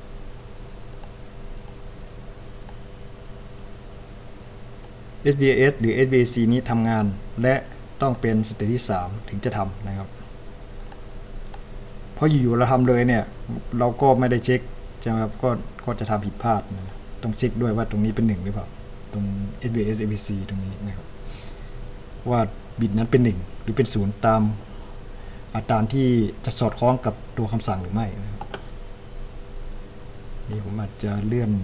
Speaker 1: sbas หรือ sbac นี้ทำงานและต้องเป็นสเตจที่3ถึงจะทำนะครับเพราะอยู่ๆเราทำเลยเนี่ยเราก็ไม่ได้เช็คใช่ไหมครับก็จะทำผิดพลาดนะต้องเช็คด้วยว่าตรงนี้เป็น1หรือเปล่าตรง sbas sbac ตรงนี้นะครับว่าบิตนั้นเป็น1หรือเป็น0ตามที่จะสอดคล้องกับตัวคำสั่งหรือไม่นะครับนี่ผมอาจจะเลื่อน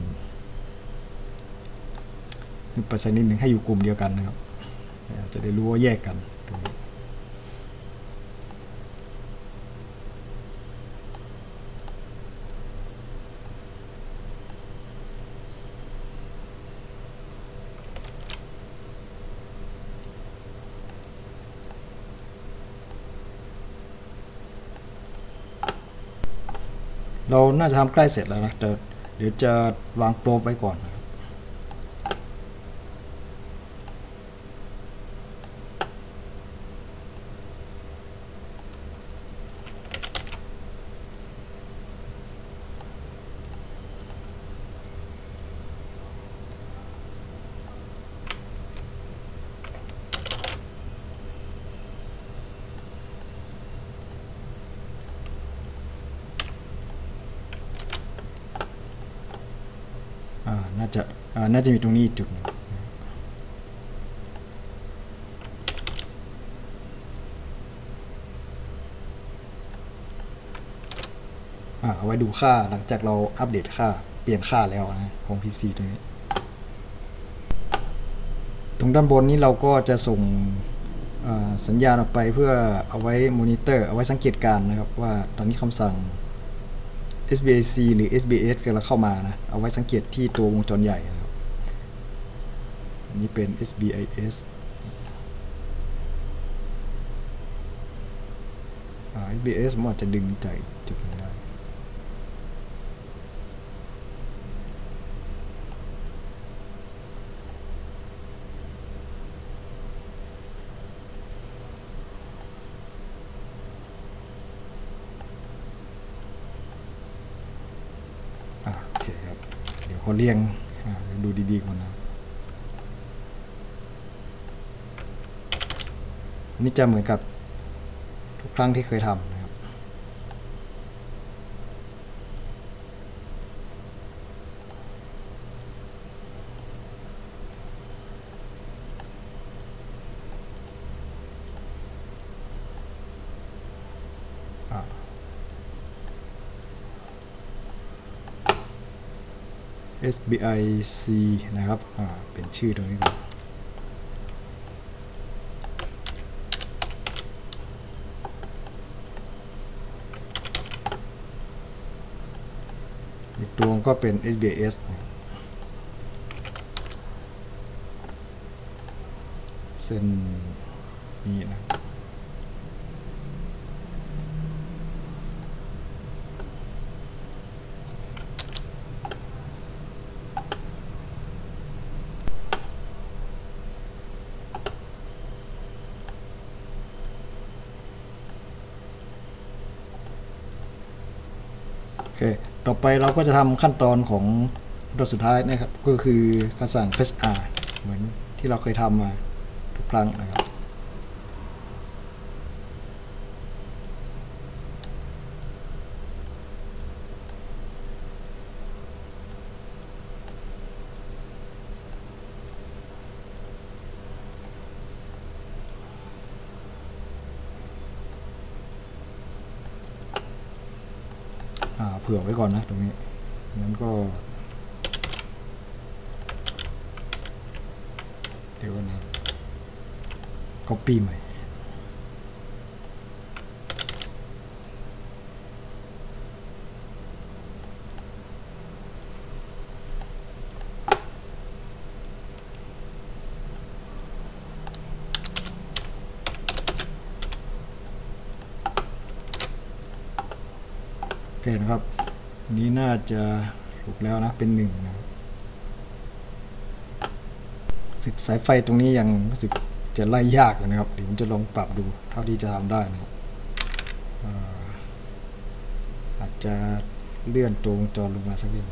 Speaker 1: ขึ้นไปสักนิดหนึ่งให้อยู่กลุ่มเดียวกันนะครับจะได้รู้ว่าแยกกันตรงนี้เราน่าจะทำใกล้เสร็จแล้วนะแต่เดี๋ยวจะวางโปรไว้ก่อนนะครับน่าจะมีตรงนี้อีกจุดนึงเอาไว้ดูค่าหลังจากเราอัปเดตค่าเปลี่ยนค่าแล้วนะของ PC ตรงนี้ตรงด้านบนนี้เราก็จะส่งสัญญาณออกไปเพื่อเอาไว้มอนิเตอร์เอาไว้สังเกตการนะครับว่าตอนนี้คำสั่ง sbac หรือ sbs กำลังเข้ามานะเอาไว้สังเกตที่ตัววงจรใหญ่นะครับอันนี้เป็น sbis sbs มันอาจจะดึงจากจุดนึงได้โอเคครับเดี๋ยวเขาเรียงดูดีๆก่อนนะนี่จะเหมือนกับทุกครั้งที่เคยทำนะครับ SBIC นะครับเป็นชื่อตรงนี้ก่อนอีกตัวก็เป็น SBIS เส้นนี้นะโอเคต่อไปเราก็จะทำขั้นตอนของตัวสุดท้ายนะครับก็คือการสั่ง fetch r เหมือนที่เราเคยทำมาทุกครั้งนะครับเผื่อไว้ก่อนนะตรงนี้งั้นก็เดี๋ยวนะ copy ใหม่โอเคนะครับนี้น่าจะถูกแล้วนะเป็น1นะสึกสายไฟตรงนี้ยังรู้สึกจะไล่ยากนะครับเดี๋ยวผมจะลองปรับดูเท่าที่จะทำได้นะครับอาจจะเลื่อนตัววงจรลงมาสักนิด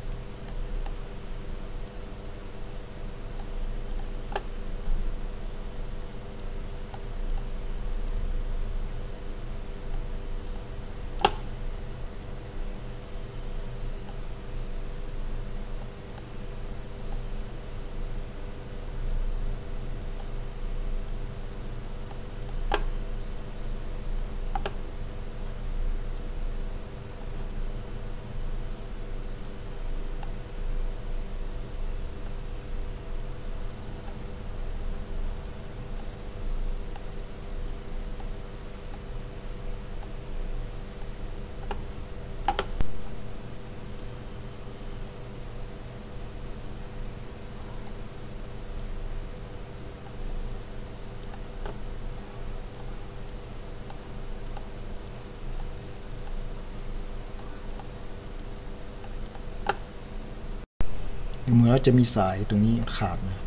Speaker 1: ดูเหมือนว่าจะมีสายตรงนี้ขาดนะ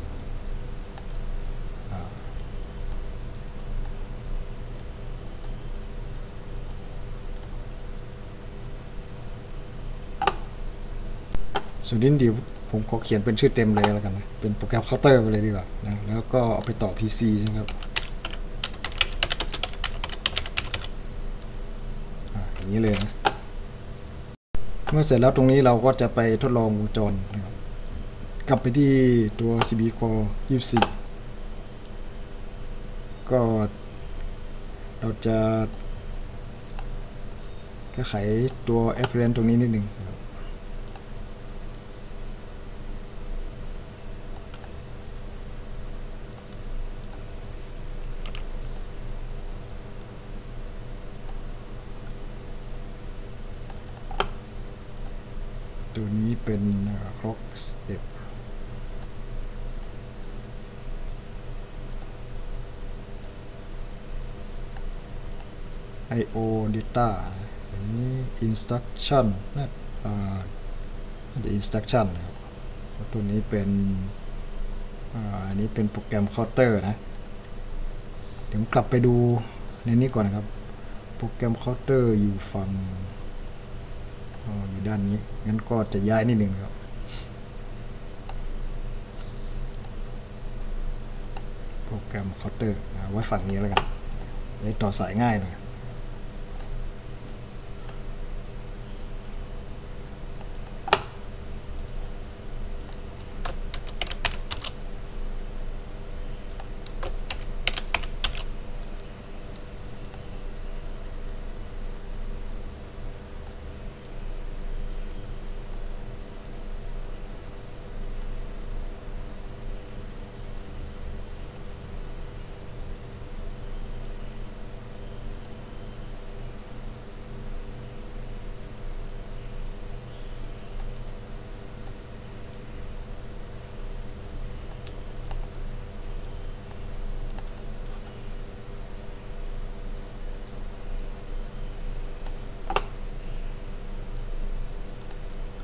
Speaker 1: ส่วนนี้เดี๋ยวผมขอเขียนเป็นชื่อเต็มเลยแล้วกันนะเป็นโปรแกรมเคาน์เตอร์ไปเลยดีกว่านะแล้วก็เอาไปต่อ PC ใช่ไหมครับอย่างนี้เลยนะเมื่อเสร็จแล้วตรงนี้เราก็จะไปทดลองวงจรนะครับกลับไปที่ตัว CB Core 24ก็เราจะแก้ไขตัว apparent ตรงนี้นิดหนึ่งตัวนี้เป็น clock step IO data อันนี้ instruction น่าจะ instruction นะครับตัวนี้เป็นอันนี้เป็นโปรแกรมเคาน์เตอร์นะเดี๋ยวกลับไปดูในนี้ก่อนนะครับโปรแกรมเคาน์เตอร์อยู่ฝั่งอยู่ด้านนี้งั้นก็จะย้ายนิดหนึ่งครับโปรแกรมเคาน์เตอร์ไว้ฝั่งนี้แล้วกันจะต่อสายง่ายหน่อย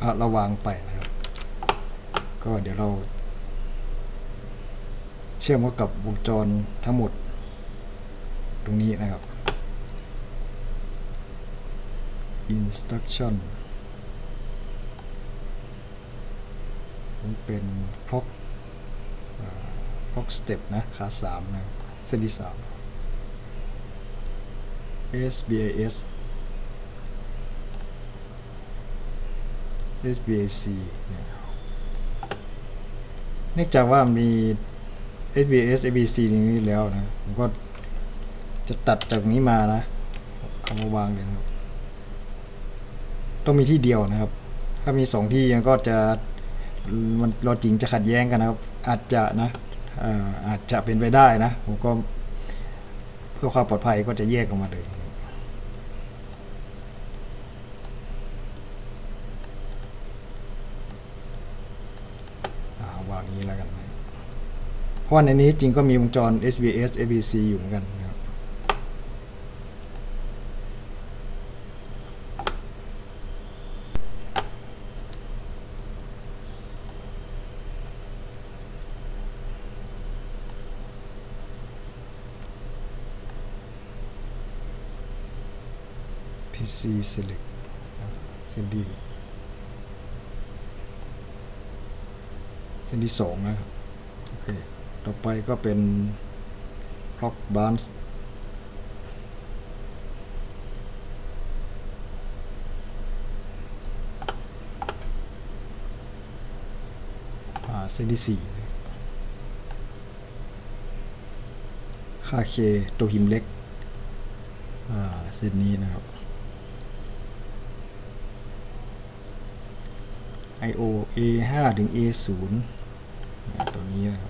Speaker 1: ระวางไปนะครับก็เดี๋ยวเราเชื่อมเข้ากับวงจรทั้งหมดตรงนี้นะครับ instruction นี่เป็น clock step นะขา3นะเส้นที่3 SBAS SBAC เนื่องจากว่ามี SBS ABC นี้แล้วนะผมก็จะตัดจากนี้มานะเอามาวางเลยนะครับต้องมีที่เดียวนะครับถ้ามี2ที่มันก็จะมันลอจิกจะขัดแย้งกันนะครับอาจจะเป็นไปได้นะผมก็เพื่อความปลอดภัยก็จะแยกออกมาเลยวางนี้แล้วกันนะเพราะในนี้จริงก็มีวงจร SBS ABC อยู่เหมือนกันนะครับPC select เส้นที่2นะครับโอเคต่อไปก็เป็น clock bounce เส้นที่4ค่า K ตัวหิมเล็กเส้นนี้นะครับ IO A5 ถึง A0 ตัวนี้นะครับ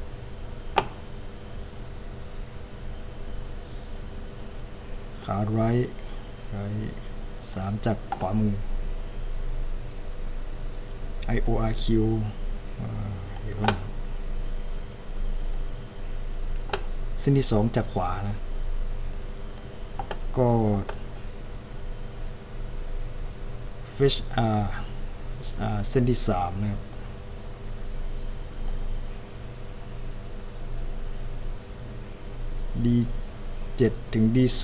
Speaker 1: ขาไร3จากขวามือ IORQ เส้นที่2จากขวานะก็ Fetchเส้นที่3นะครับD7 ถึง D0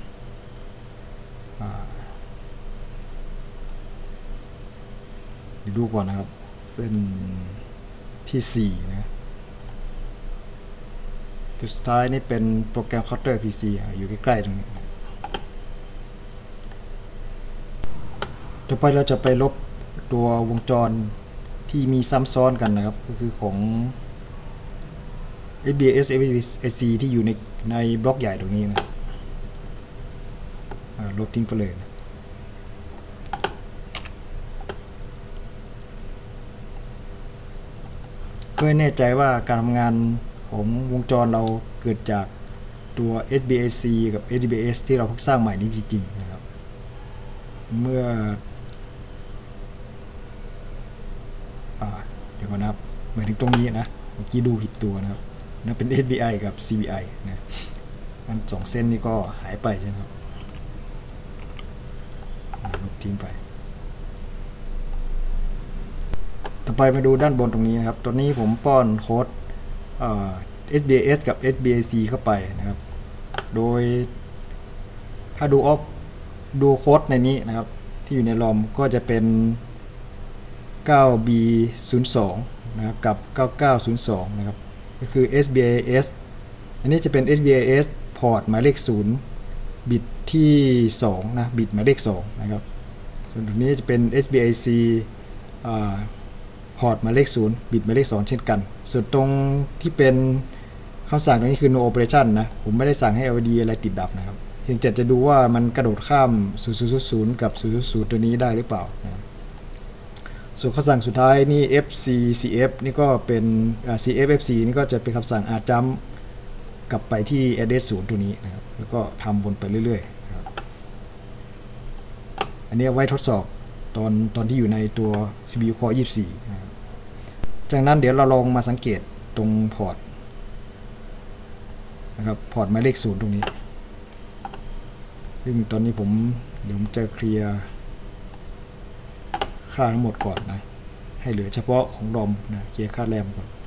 Speaker 1: ดูก่อนนะครับเส้นที่4นะจุดสุดท้ายนี่เป็นโปรแกรมเคาน์เตอร์ PC อยู่ใกล้ๆตรงนี้ต่อไปเราจะไปลบตัววงจรที่มีซ้ำซ้อนกันนะครับก็คือของ SBS ABC ที่อยู่ในบล็อกใหญ่ตรงนี้นะลบทิ้งไปเลยนะเพื่อแน่ใจว่าการทำงานของวงจรเราเกิดจากตัว SBAC กับ SBS ที่เราเพิ่งสร้างใหม่นี้จริงๆนะครับเมื่อเดี๋ยวก่อนนะครับหมายถึงตรงนี้นะเมื่อกี้ดูผิดตัวนะครับนั่นเป็น SBI กับ CBI นะมัน2เส้นนี้ก็หายไปใช่ไหมครับลบทิ้งไปต่อไปมาดูด้านบนตรงนี้นะครับตัวนี้ผมป้อนโค้ดSBAS กับ SBAC เข้าไปนะครับโดยถ้าดูโค้ดในนี้นะครับที่อยู่ในรอมก็จะเป็น 9B02 นะครับกับ 9902 นะครับก็คือ SBAS อันนี้จะเป็น SBAS พอร์ตหมายเลข0บิตที่2นะบิตหมายเลข2นะครับส่วนตรงนี้จะเป็น SBAC พอร์ตหมายเลข0บิตหมายเลข2เช่นกันส่วนตรงที่เป็นคำสั่งตรงนี้คือ no operation นะผมไม่ได้สั่งให้ LED อะไรติดดับนะครับเพียงแต่จะดูว่ามันกระโดดข้าม 0000 กับ 000 ตัวนี้ได้หรือเปล่านะส่วนคำสั่งสุดท้ายนี่ FCCF นี่ก็เป็นCFFC นี่ก็จะเป็นคำสั่งjump กลับไปที่ address 0ตัวนี้นะครับแล้วก็ทำวนไปเรื่อยๆนะครับอันนี้ไว้ทดสอบตอนที่อยู่ในตัว CPU Core 24นะครับจากนั้นเดี๋ยวเราลองมาสังเกตตรงพอร์ตนะครับพอร์ตหมายเลข0ตรงนี้ซึ่งตอนนี้เดี๋ยวผมจะเคลียร์ค่าทั้งหมดก่อนนะให้เหลือเฉพาะของรอมนะเคลียร์ค่าแรมก่อน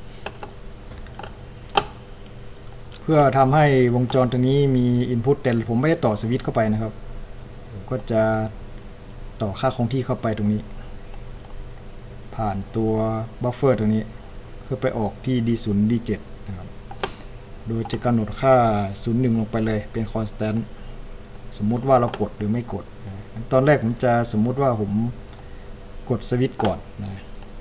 Speaker 1: เพื่อทำให้วงจรตัวนี้มี Input แต่ผมไม่ได้ต่อสวิตช์เข้าไปนะครับผมก็จะต่อค่าคงที่เข้าไปตรงนี้ผ่านตัวบัฟเฟอร์ตรงนี้เพื่อไปออกที่ D0 D7 นะครับโดยจะกำหนดค่า 01 ลงไปเลยเป็น constant สมมุติว่าเรากดหรือไม่กดตอนแรกผมจะสมมุติว่าผมกดสวิตช์ก่อนนะ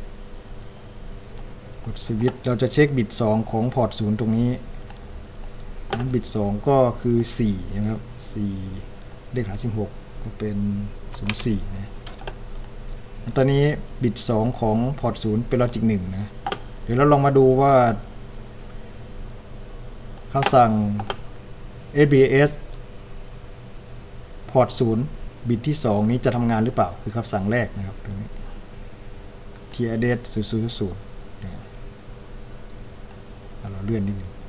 Speaker 1: กดสวิตช์เราจะเช็คบิต2ของพอร์ต0ตรงนี้บิต2ก็คือ4นะครับ4เลขหาร16ก็เป็น04นะตอนนี้บิต2ของพอร์ต0เป็นลอจิก1นะเดี๋ยวเราลองมาดูว่าคำสั่ง ABS พอร์ต0บิตที่2นี้จะทำงานหรือเปล่าคือคำสั่งแรกนะครับตรงนี้ TADS 000เราเลื่อนนิดนึง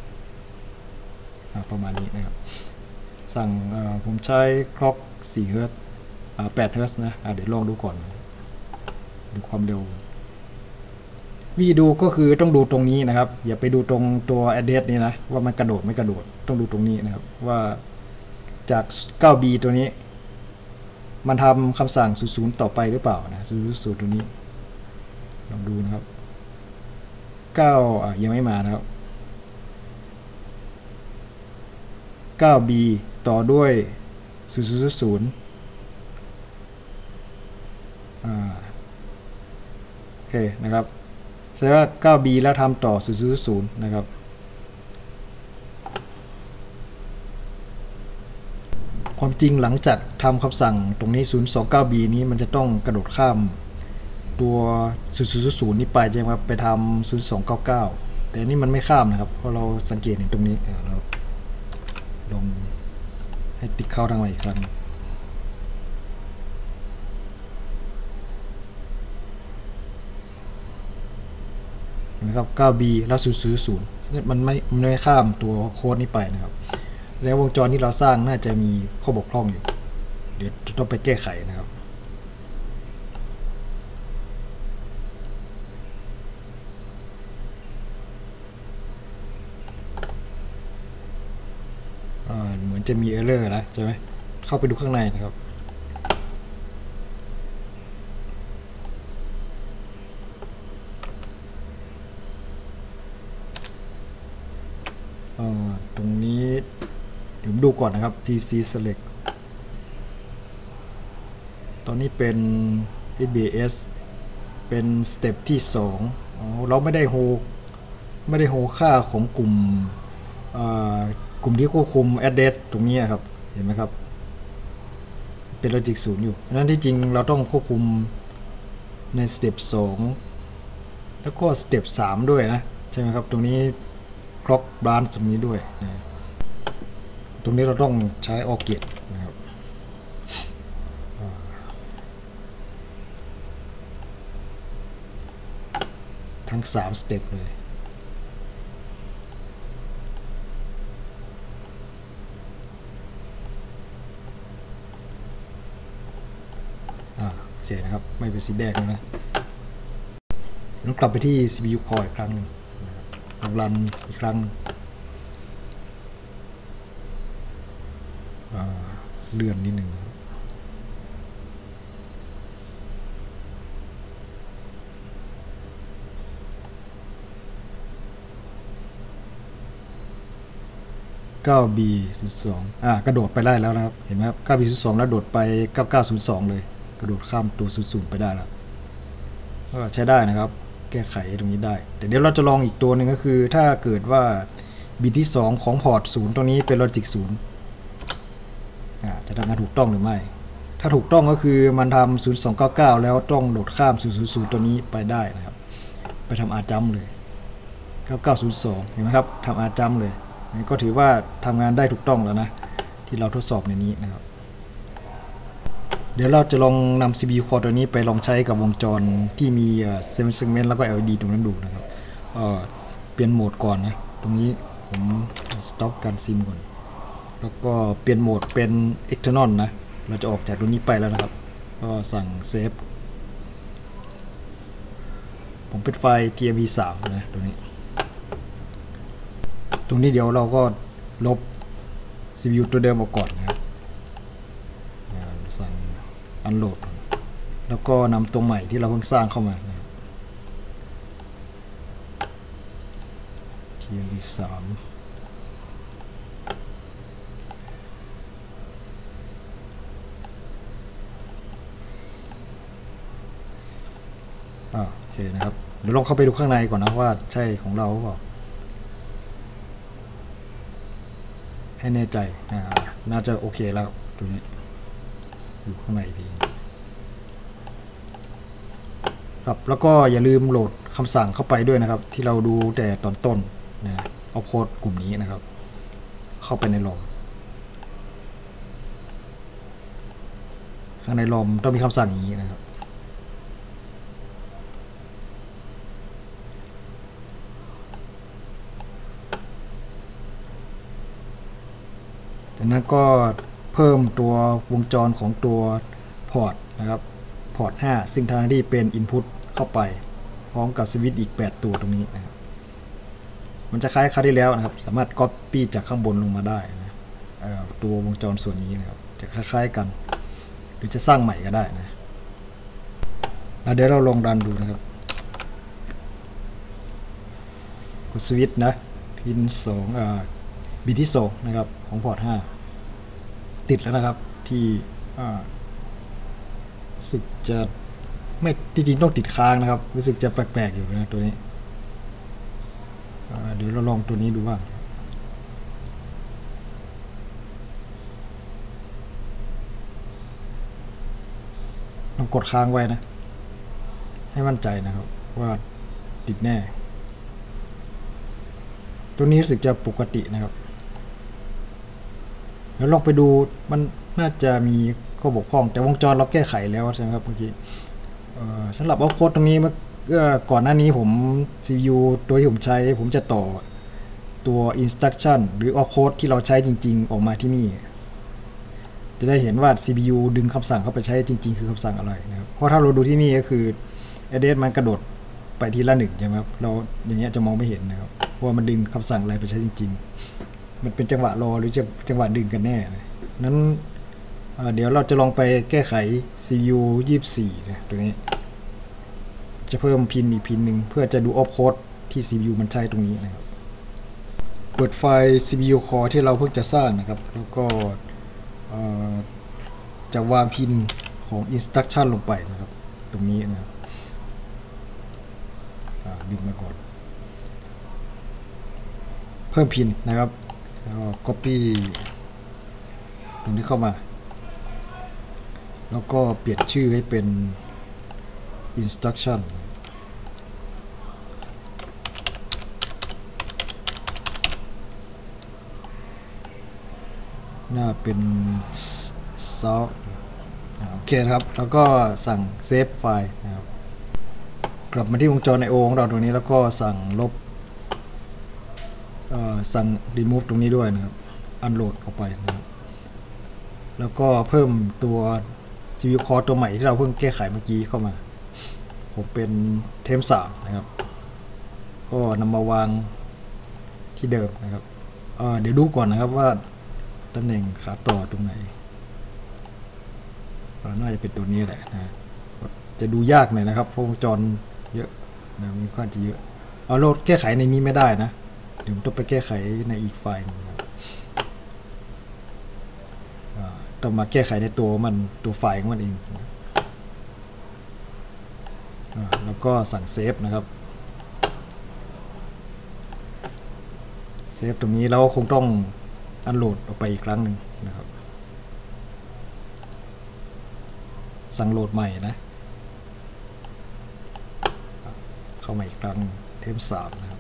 Speaker 1: ประมาณนี้นะครับสั่งผมใช้คล็อก4 เฮิร์ตซ์8 เฮิร์ตซ์นะเดี๋ยวลองดูก่อนดูความเร็ววิธีดูก็คือต้องดูตรงนี้นะครับอย่าไปดูตรงตัว address นี้นะว่ามันกระโดดไม่กระโดดต้องดูตรงนี้นะครับว่าจาก 9B ตัวนี้มันทำคำสั่ง00ต่อไปหรือเปล่านะ00ตัวนี้ลองดูนะครับ9ยังไม่มานะครับ 9B ต่อด้วย0000โอเคนะครับแสดงว่า 9B แล้วทำต่อ0000นะครับความจริงหลังจากทำคำสั่งตรงนี้ 029B นี้มันจะต้องกระโดดข้ามตัว0000นี้ไปใช่ไหมครับไปทำ0299แต่นี่มันไม่ข้ามนะครับเพราะเราสังเกตเห็นตรงนี้เราลงให้ติ๊กเข้าทางใหม่อีกครั้งนะครับ 9B แล้ว000มันไม่ข้ามตัวโค้ดนี้ไปนะครับแล้ววงจรที่เราสร้างน่าจะมีข้อบกพร่องอยู่เดี๋ยวต้องไปแก้ไขนะครับเหมือนจะมีเออร์เลอร์นะใช่ไหมเข้าไปดูข้างในนะครับตรงนี้เดี๋ยวดูก่อนนะครับ PC select ตอนนี้เป็น ABS เป็นสเต็ปที่2เราไม่ได้โฮค่าของกลุ่มที่ควบคุม address ตรงนี้ครับเห็นไหมครับเป็น logic 0อยู่นั้นที่จริงเราต้องควบคุมในสเต็ป2แล้วก็สเต็ป3ด้วยนะใช่ไหมครับตรงนี้ clock branch ตรงนี้ด้วยนะตรงนี้เราต้องใช้ OR gate นะครับทั้ง3สเต็ปเลยโอเคนะครับไม่เป็นสีแดงแล้วนะต้องกลับไปที่ CPU core อีกครั้งหนึ่งลองรันอีกครั้งเลื่อนนิดหนึ่ง9B 02กระโดดไปได้แล้วนะครับเห็นไหมครับ 9B 02แล้วโดดไป9902เลยกระโดดข้ามตัว00ไปได้แล้วก็ใช้ได้นะครับแก้ไขตรงนี้ได้แต่เดี๋ยวเราจะลองอีกตัวหนึ่งก็คือถ้าเกิดว่าบิตที่2ของพอร์ต0ตรงนี้เป็น logic 0จะทำงานถูกต้องหรือไม่ถ้าถูกต้องก็คือมันทำ0299แล้วต้องโดดข้าม000ตัวนี้ไปได้นะครับไปทำอาจัมเลย9902เห็นไหมครับทำอาจัมเลยนี่ก็ถือว่าทำงานได้ถูกต้องแล้วนะที่เราทดสอบในนี้นะครับเดี๋ยวเราจะลองนำ CPU core ตัวนี้ไปลองใช้กับวงจรที่มี7 segment แล้วก็ LED ตรงนั้นดูนะครับเปลี่ยนโหมดก่อนนะตรงนี้ผม stop การซิมก่อนแล้วก็เปลี่ยนโหมดเป็น external นะเราจะออกจากตรงนี้ไปแล้วนะครับก็สั่ง save ผมเป็นไฟล์ tmp3 นะตรงนี้เดี๋ยวเราก็ลบ CPU ตัวเดิมออกก่อนนะครับสั่งอันโหลดแล้วก็นำตัวใหม่ที่เราเพิ่งสร้างเข้ามานะครับ tmp3 โอเคนะครับเดี๋ยวลองเข้าไปดูข้างในก่อนนะว่าใช่ของเราหรือเปล่าให้แน่ใจน่าจะโอเคแล้วตัวนี้อยู่ข้างในทีครับแล้วก็อย่าลืมโหลดคำสั่งเข้าไปด้วยนะครับที่เราดูแต่ตอนต้นนะเอาโค้ดกลุ่มนี้นะครับเข้าไปในลอมข้างในลอมต้องมีคำสั่งอย่างนี้นะครับจากนั้นก็เพิ่มตัววงจรของตัวพอร์ตนะครับพอร์ต5ซึ่งทางหน้าที่เป็น Input เข้าไปพร้อมกับสวิตช์อีก8ตัวตรงนี้นะครับมันจะคล้ายคราวที่แล้วนะครับสามารถ Copy จากข้างบนลงมาได้นะตัววงจรส่วนนี้นะครับจะคล้ายๆกันหรือจะสร้างใหม่ก็ได้นะเดี๋ยวเราลองรันดูนะครับกดสวิตช์นะพิน2บิตที่2นะครับของพอร์ต5ติดแล้วนะครับที่รู้สึกจะไม่ที่จริงต้องติดค้างนะครับรู้สึกจะแปลกๆอยู่นะตัวนี้เดี๋ยวเราลองตัวนี้ดูบ้างลองกดค้างไว้นะให้มั่นใจนะครับว่าติดแน่ตัวนี้รู้สึกจะปกตินะครับแล้วลองไปดูมันน่าจะมีข้อบกพร่องแต่วงจรเราแก้ไขแล้วใช่ไหมครับเมื่อกี้สำหรับเอาโค้ดตรงนี้เมื่อก่อนหน้านี้ผม CPU ตัวที่ผมใช้ผมจะต่อตัว instruction หรือ opcode ที่เราใช้จริงๆออกมาที่นี่จะได้เห็นว่า CPU ดึงคำสั่งเข้าไปใช้จริงๆคือคำสั่งอะไรนะครับเพราะถ้าเราดูที่นี่ก็คือ address มันกระโดดไปทีละ1ใช่ไหมครับเราอย่างเงี้ยจะมองไม่เห็นนะครับว่ามันดึงคำสั่งอะไรไปใช้จริงๆมันเป็นจังหวะรอหรือจังหวะดึงกันแน่นั้นเดี๋ยวเราจะลองไปแก้ไข CPU 24นะตัวนี้จะเพิ่มพินอีกพินหนึ่งเพื่อจะดู opcode ที่ CPU มันใช้ตรงนี้นะครับเปิดไฟล์ CPU core ที่เราเพิ่งจะสร้างนะครับแล้วก็จะวางพินของ instruction ลงไปนะครับตรงนี้นะครับดึงมาก่อนเพิ่มพินนะครับแล้ว copy ตรงนี้เข้ามาแล้วก็เปลี่ยนชื่อให้เป็น instructionน่าเป็น salt โอเคนะครับแล้วก็สั่งเซฟไฟล์นะครับกลับมาที่วงจร I/O ของเราตรงนี้แล้วก็สั่งลบสั่ง remove ตรงนี้ด้วยนะครับ unload ออกไปนะครับแล้วก็เพิ่มตัว CPU core ตัวใหม่ที่เราเพิ่งแก้ไขเมื่อกี้เข้ามาผมเป็น temp 3นะครับก็นำมาวางที่เดิมนะครับเดี๋ยวดูก่อนนะครับว่าตำแหน่งขาต่อตรงไหนน่าจะเป็นตัวนี้แหละนะจะดูยากหน่อยนะครับเพราะวงจรเยอะนะมีค่อนข้างจะเยอะเราแก้ไขในนี้ไม่ได้นะเดี๋ยวต้องไปแก้ไขในอีกไฟล์นะต้องมาแก้ไขในตัวไฟล์ของมันเองแล้วก็สั่งเซฟนะครับเซฟตรงนี้เราคงต้องอันโหลดออกไปอีกครั้งหนึ่งนะครับสั่งโหลดใหม่นะเข้ามาอีกครั้งเทม3นะครับ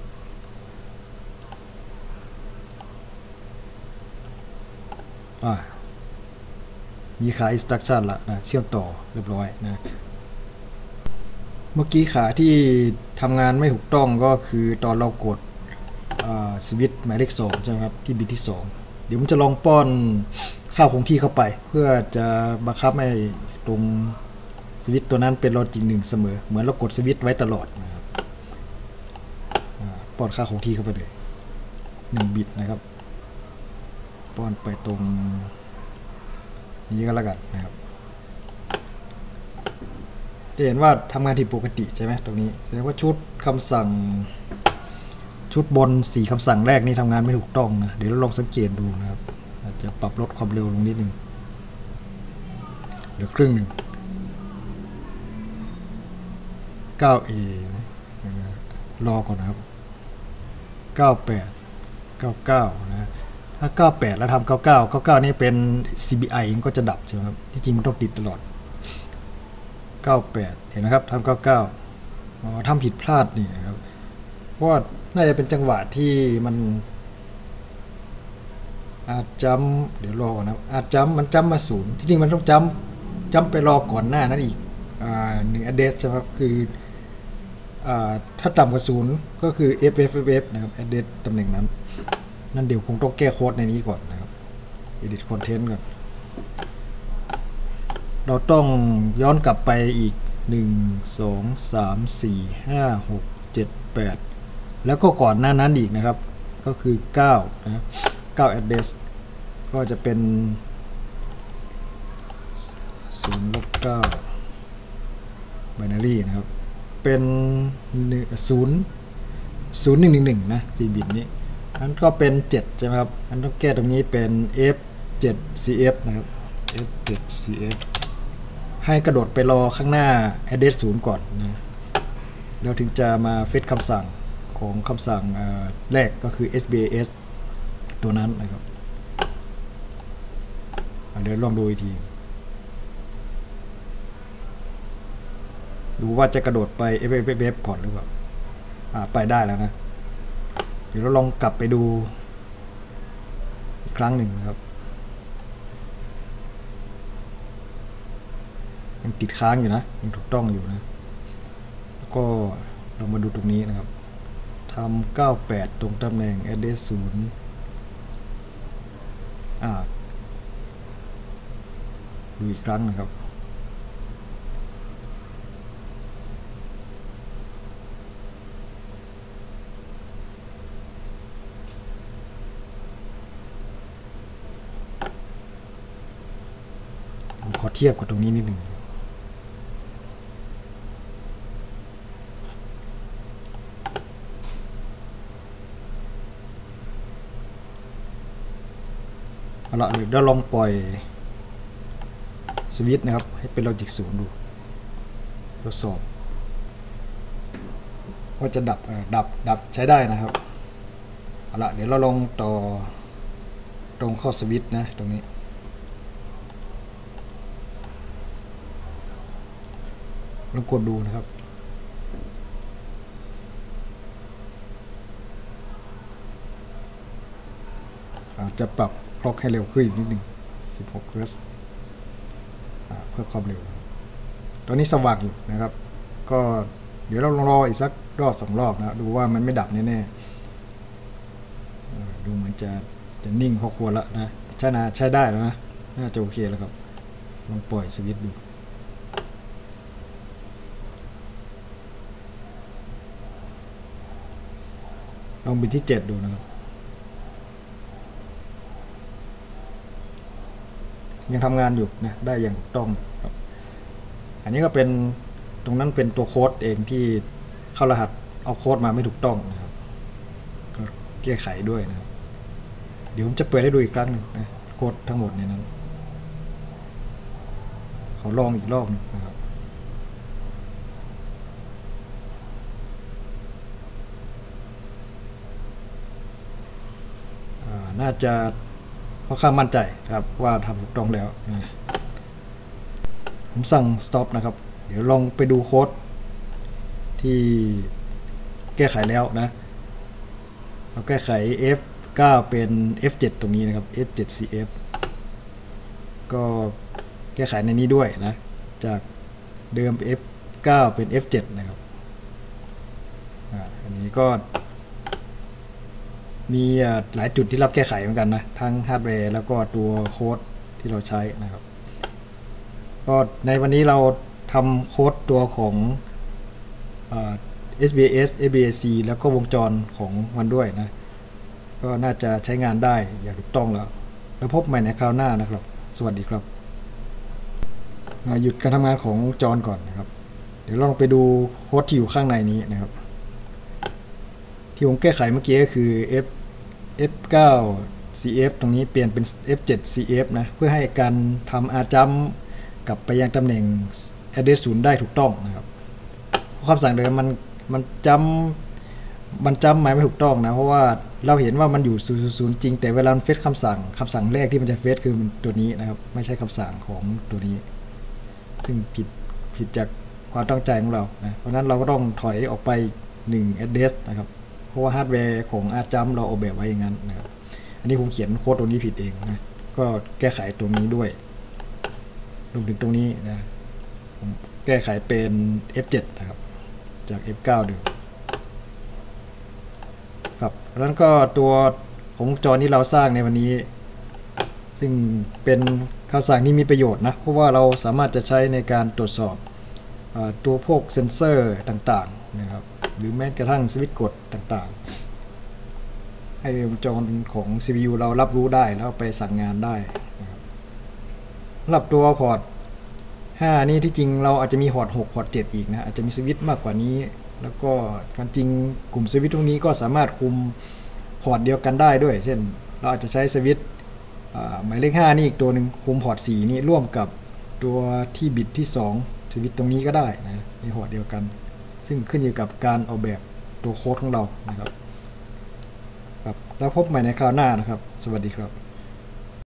Speaker 1: มีขา instruction ละนะเชื่อมต่อเรียบร้อยนะเมื่อกี้ขาที่ทำงานไม่ถูกต้องก็คือตอนเรากดสวิตช์หมายเลข2ใช่ไหมครับที่บิตที่2เดี๋ยวผมจะลองป้อนค่าคงที่เข้าไปเพื่อจะบังคับให้ตรงสวิตช์ตัวนั้นเป็นลอจิก1เสมอเหมือนเรากดสวิตช์ไว้ตลอดนะครับป้อนค่าคงที่เข้าไปเลย1บิตนะครับป้อนไปตรงนี้ก็แล้วกันนะครับจะเห็นว่าทำงานที่ปกติใช่ไหมตรงนี้แสดงว่าชุดคำสั่งชุดบน4คำสั่งแรกนี่ทำงานไม่ถูกต้องนะเดี๋ยวเราลองสังเกตดูนะครับอาจจะปรับลดความเร็วลงนิดนึงเหลือครึ่งหนึ่ง 9A รอก่อนนะครับ98 99นะถ้า98แล้วทำ99 99นี่เป็น CBI ก็จะดับใช่ไหมครับที่จริงมันต้องติดตลอด98เห็นนะครับทำ99ทำผิดพลาดนี่นะครับเพราะว่าน่าจะเป็นจังหวะที่มันอาจจำเดี๋ยวรอก่อนนะครับอาจจำมันจำมา0ที่จริงมันต้องจำไปรอก่อนหน้านั้นอีก1 address ใช่ไหมครับคือถ้าต่ำกว่า0ก็คือ FFFF นะครับ address ตำแหน่งนั้นนั่นเดี๋ยวคงต้องแก้โค้ดในนี้ก่อนนะครับ edit content ก่อนเราต้องย้อนกลับไปอีก1 2 3 4 5 6 7 8แล้วก็ก่อนหน้านั้นอีกนะครับก็คือ9นะครับ9 address ก็จะเป็น0-9 binary นะครับเป็น0 0111นะ4บิตนี้นั้นก็เป็น7ใช่ไหมครับนั้นต้องแก้ตรงนี้เป็น F7CF นะครับ F7CF ให้กระโดดไปรอข้างหน้า address 0ก่อนนะแล้วถึงจะมาเฟซคำสั่งของคำสั่งแรกก็คือ sbas ตัวนั้นนะครับเดี๋ยวลองดูอีกทีดูว่าจะกระโดดไป FFF ก่อนหรือเปล่าไปได้แล้วนะเดี๋ยวเราลองกลับไปดูอีกครั้งหนึ่งนะครับยังติดค้างอยู่นะยังถูกต้องอยู่นะแล้วก็ลองมาดูตรงนี้นะครับทำ98ตรงตำแหน่ง address 0ดูอีกครั้งนะครับผมขอเทียบกับตรงนี้นิดหนึ่งเอาละเดี๋ยวลองปล่อยสวิตช์นะครับให้เป็นลอจิก0ดูทดสอบว่าจะดับใช้ได้นะครับเอาละเดี๋ยวเราลองต่อตรงเข้าสวิตช์นะตรงนี้ลองกดดูนะครับจะปรับคล็อกให้เร็วขึ้นอีกนิดหนึ่ง16 Hz เพื่อความเร็วตอนนี้สว่างอยู่นะครับก็เดี๋ยวเราลองรออีกสักรอบ2 รอบนะดูว่ามันไม่ดับแน่ๆดูเหมือนจะนิ่งพอควรแล้วนะใช้ได้แล้วนะน่าจะโอเคแล้วครับลองปล่อยสวิตช์ดูลองบิตที่7ดูนะครับยังทำงานอยู่นะได้อย่างถูกต้องครับอันนี้ก็เป็นตรงนั้นเป็นตัวโค้ดเองที่เข้ารหัสเอาโค้ดมาไม่ถูกต้องนะครับก็แก้ไขด้วยนะครับเดี๋ยวผมจะเปิดให้ดูอีกครั้งหนึ่งนะโค้ดทั้งหมดในนั้นเขาลองอีกรอบนึงนะครับน่าจะค่อนข้างมั่นใจครับว่าทำถูกต้องแล้วนะผมสั่ง stop นะครับเดี๋ยวลองไปดูโค้ดที่แก้ไขแล้วนะเราแก้ไข F9 เป็น F7 ตรงนี้นะครับ F7CF ก็แก้ไขในนี้ด้วยนะจากเดิม F9 เป็น F7 นะครับอันนี้ก็มีหลายจุดที่รับแก้ไขเหมือนกันนะทั้งฮาร์ดแวร์แล้วก็ตัวโค้ดที่เราใช้นะครับก็ในวันนี้เราทำโค้ดตัวของSBS SBAC แล้วก็วงจรของมันด้วยนะก็น่าจะใช้งานได้อย่างถูกต้องแล้วพบใหม่ในคราวหน้านะครับสวัสดีครับหยุดการทำงานของจอก่อนนะครับเดี๋ยวลองไปดูโค้ดที่อยู่ข้างในนี้นะครับที่ผมแก้ไขเมื่อกี้ก็คือ F9 CF ตรงนี้เปลี่ยนเป็น F7 CF นะเพื่อให้การทำjump กลับไปยังตำแหน่ง address 0ได้ถูกต้องนะครับคำสั่งเดิมมันจำหมายไม่ถูกต้องนะเพราะว่าเราเห็นว่ามันอยู่000จริงแต่เวลาเฟซคำสั่งแรกที่มันจะเฟซคือตัวนี้นะครับไม่ใช่คำสั่งของตัวนี้ซึ่งผิดจากความตั้งใจของเรานะเพราะนั้นเราก็ต้องถอยออกไป1 address นะครับเพราะว่าฮาร์ดแวร์ของjump เราออกแบบไว้อย่างนั้นนะครับอันนี้ผมเขียนโค้ดตรงนี้ผิดเองนะก็แก้ไขตรงนี้ด้วยรวมถึงตรงนี้นะผมแก้ไขเป็น F7 นะครับจาก F9 เดิมครับแล้วก็ตัวของจอที่เราสร้างในวันนี้ซึ่งเป็นคำสั่งที่มีประโยชน์นะเพราะว่าเราสามารถจะใช้ในการตรวจสอบตัวพวกเซนเซอร์ต่างๆนะครับหรือแม้กระทั่งสวิตช์กดต่างๆให้วงจรของ CPU เรารับรู้ได้แล้วไปสั่งงานได้นะครับสำหรับตัวพอร์ต5นี่ที่จริงเราอาจจะมีพอร์ต6พอร์ต7อีกนะอาจจะมีสวิตช์มากกว่านี้แล้วก็ความจริงกลุ่มสวิตช์ตรงนี้ก็สามารถคุมพอร์ตเดียวกันได้ด้วยเช่นเราอาจจะใช้สวิตช์หมายเลข5นี่อีกตัวหนึ่งคุมพอร์ต4นี่ร่วมกับตัวที่บิตที่2สวิตช์ตรงนี้ก็ได้นะในพอร์ตเดียวกันซึ่งขึ้นอยู่กับการออกแบบตัวโค้ดของเรานะครับแล้วพบใหม่ในคราวหน้านะครับสวัสดีครับ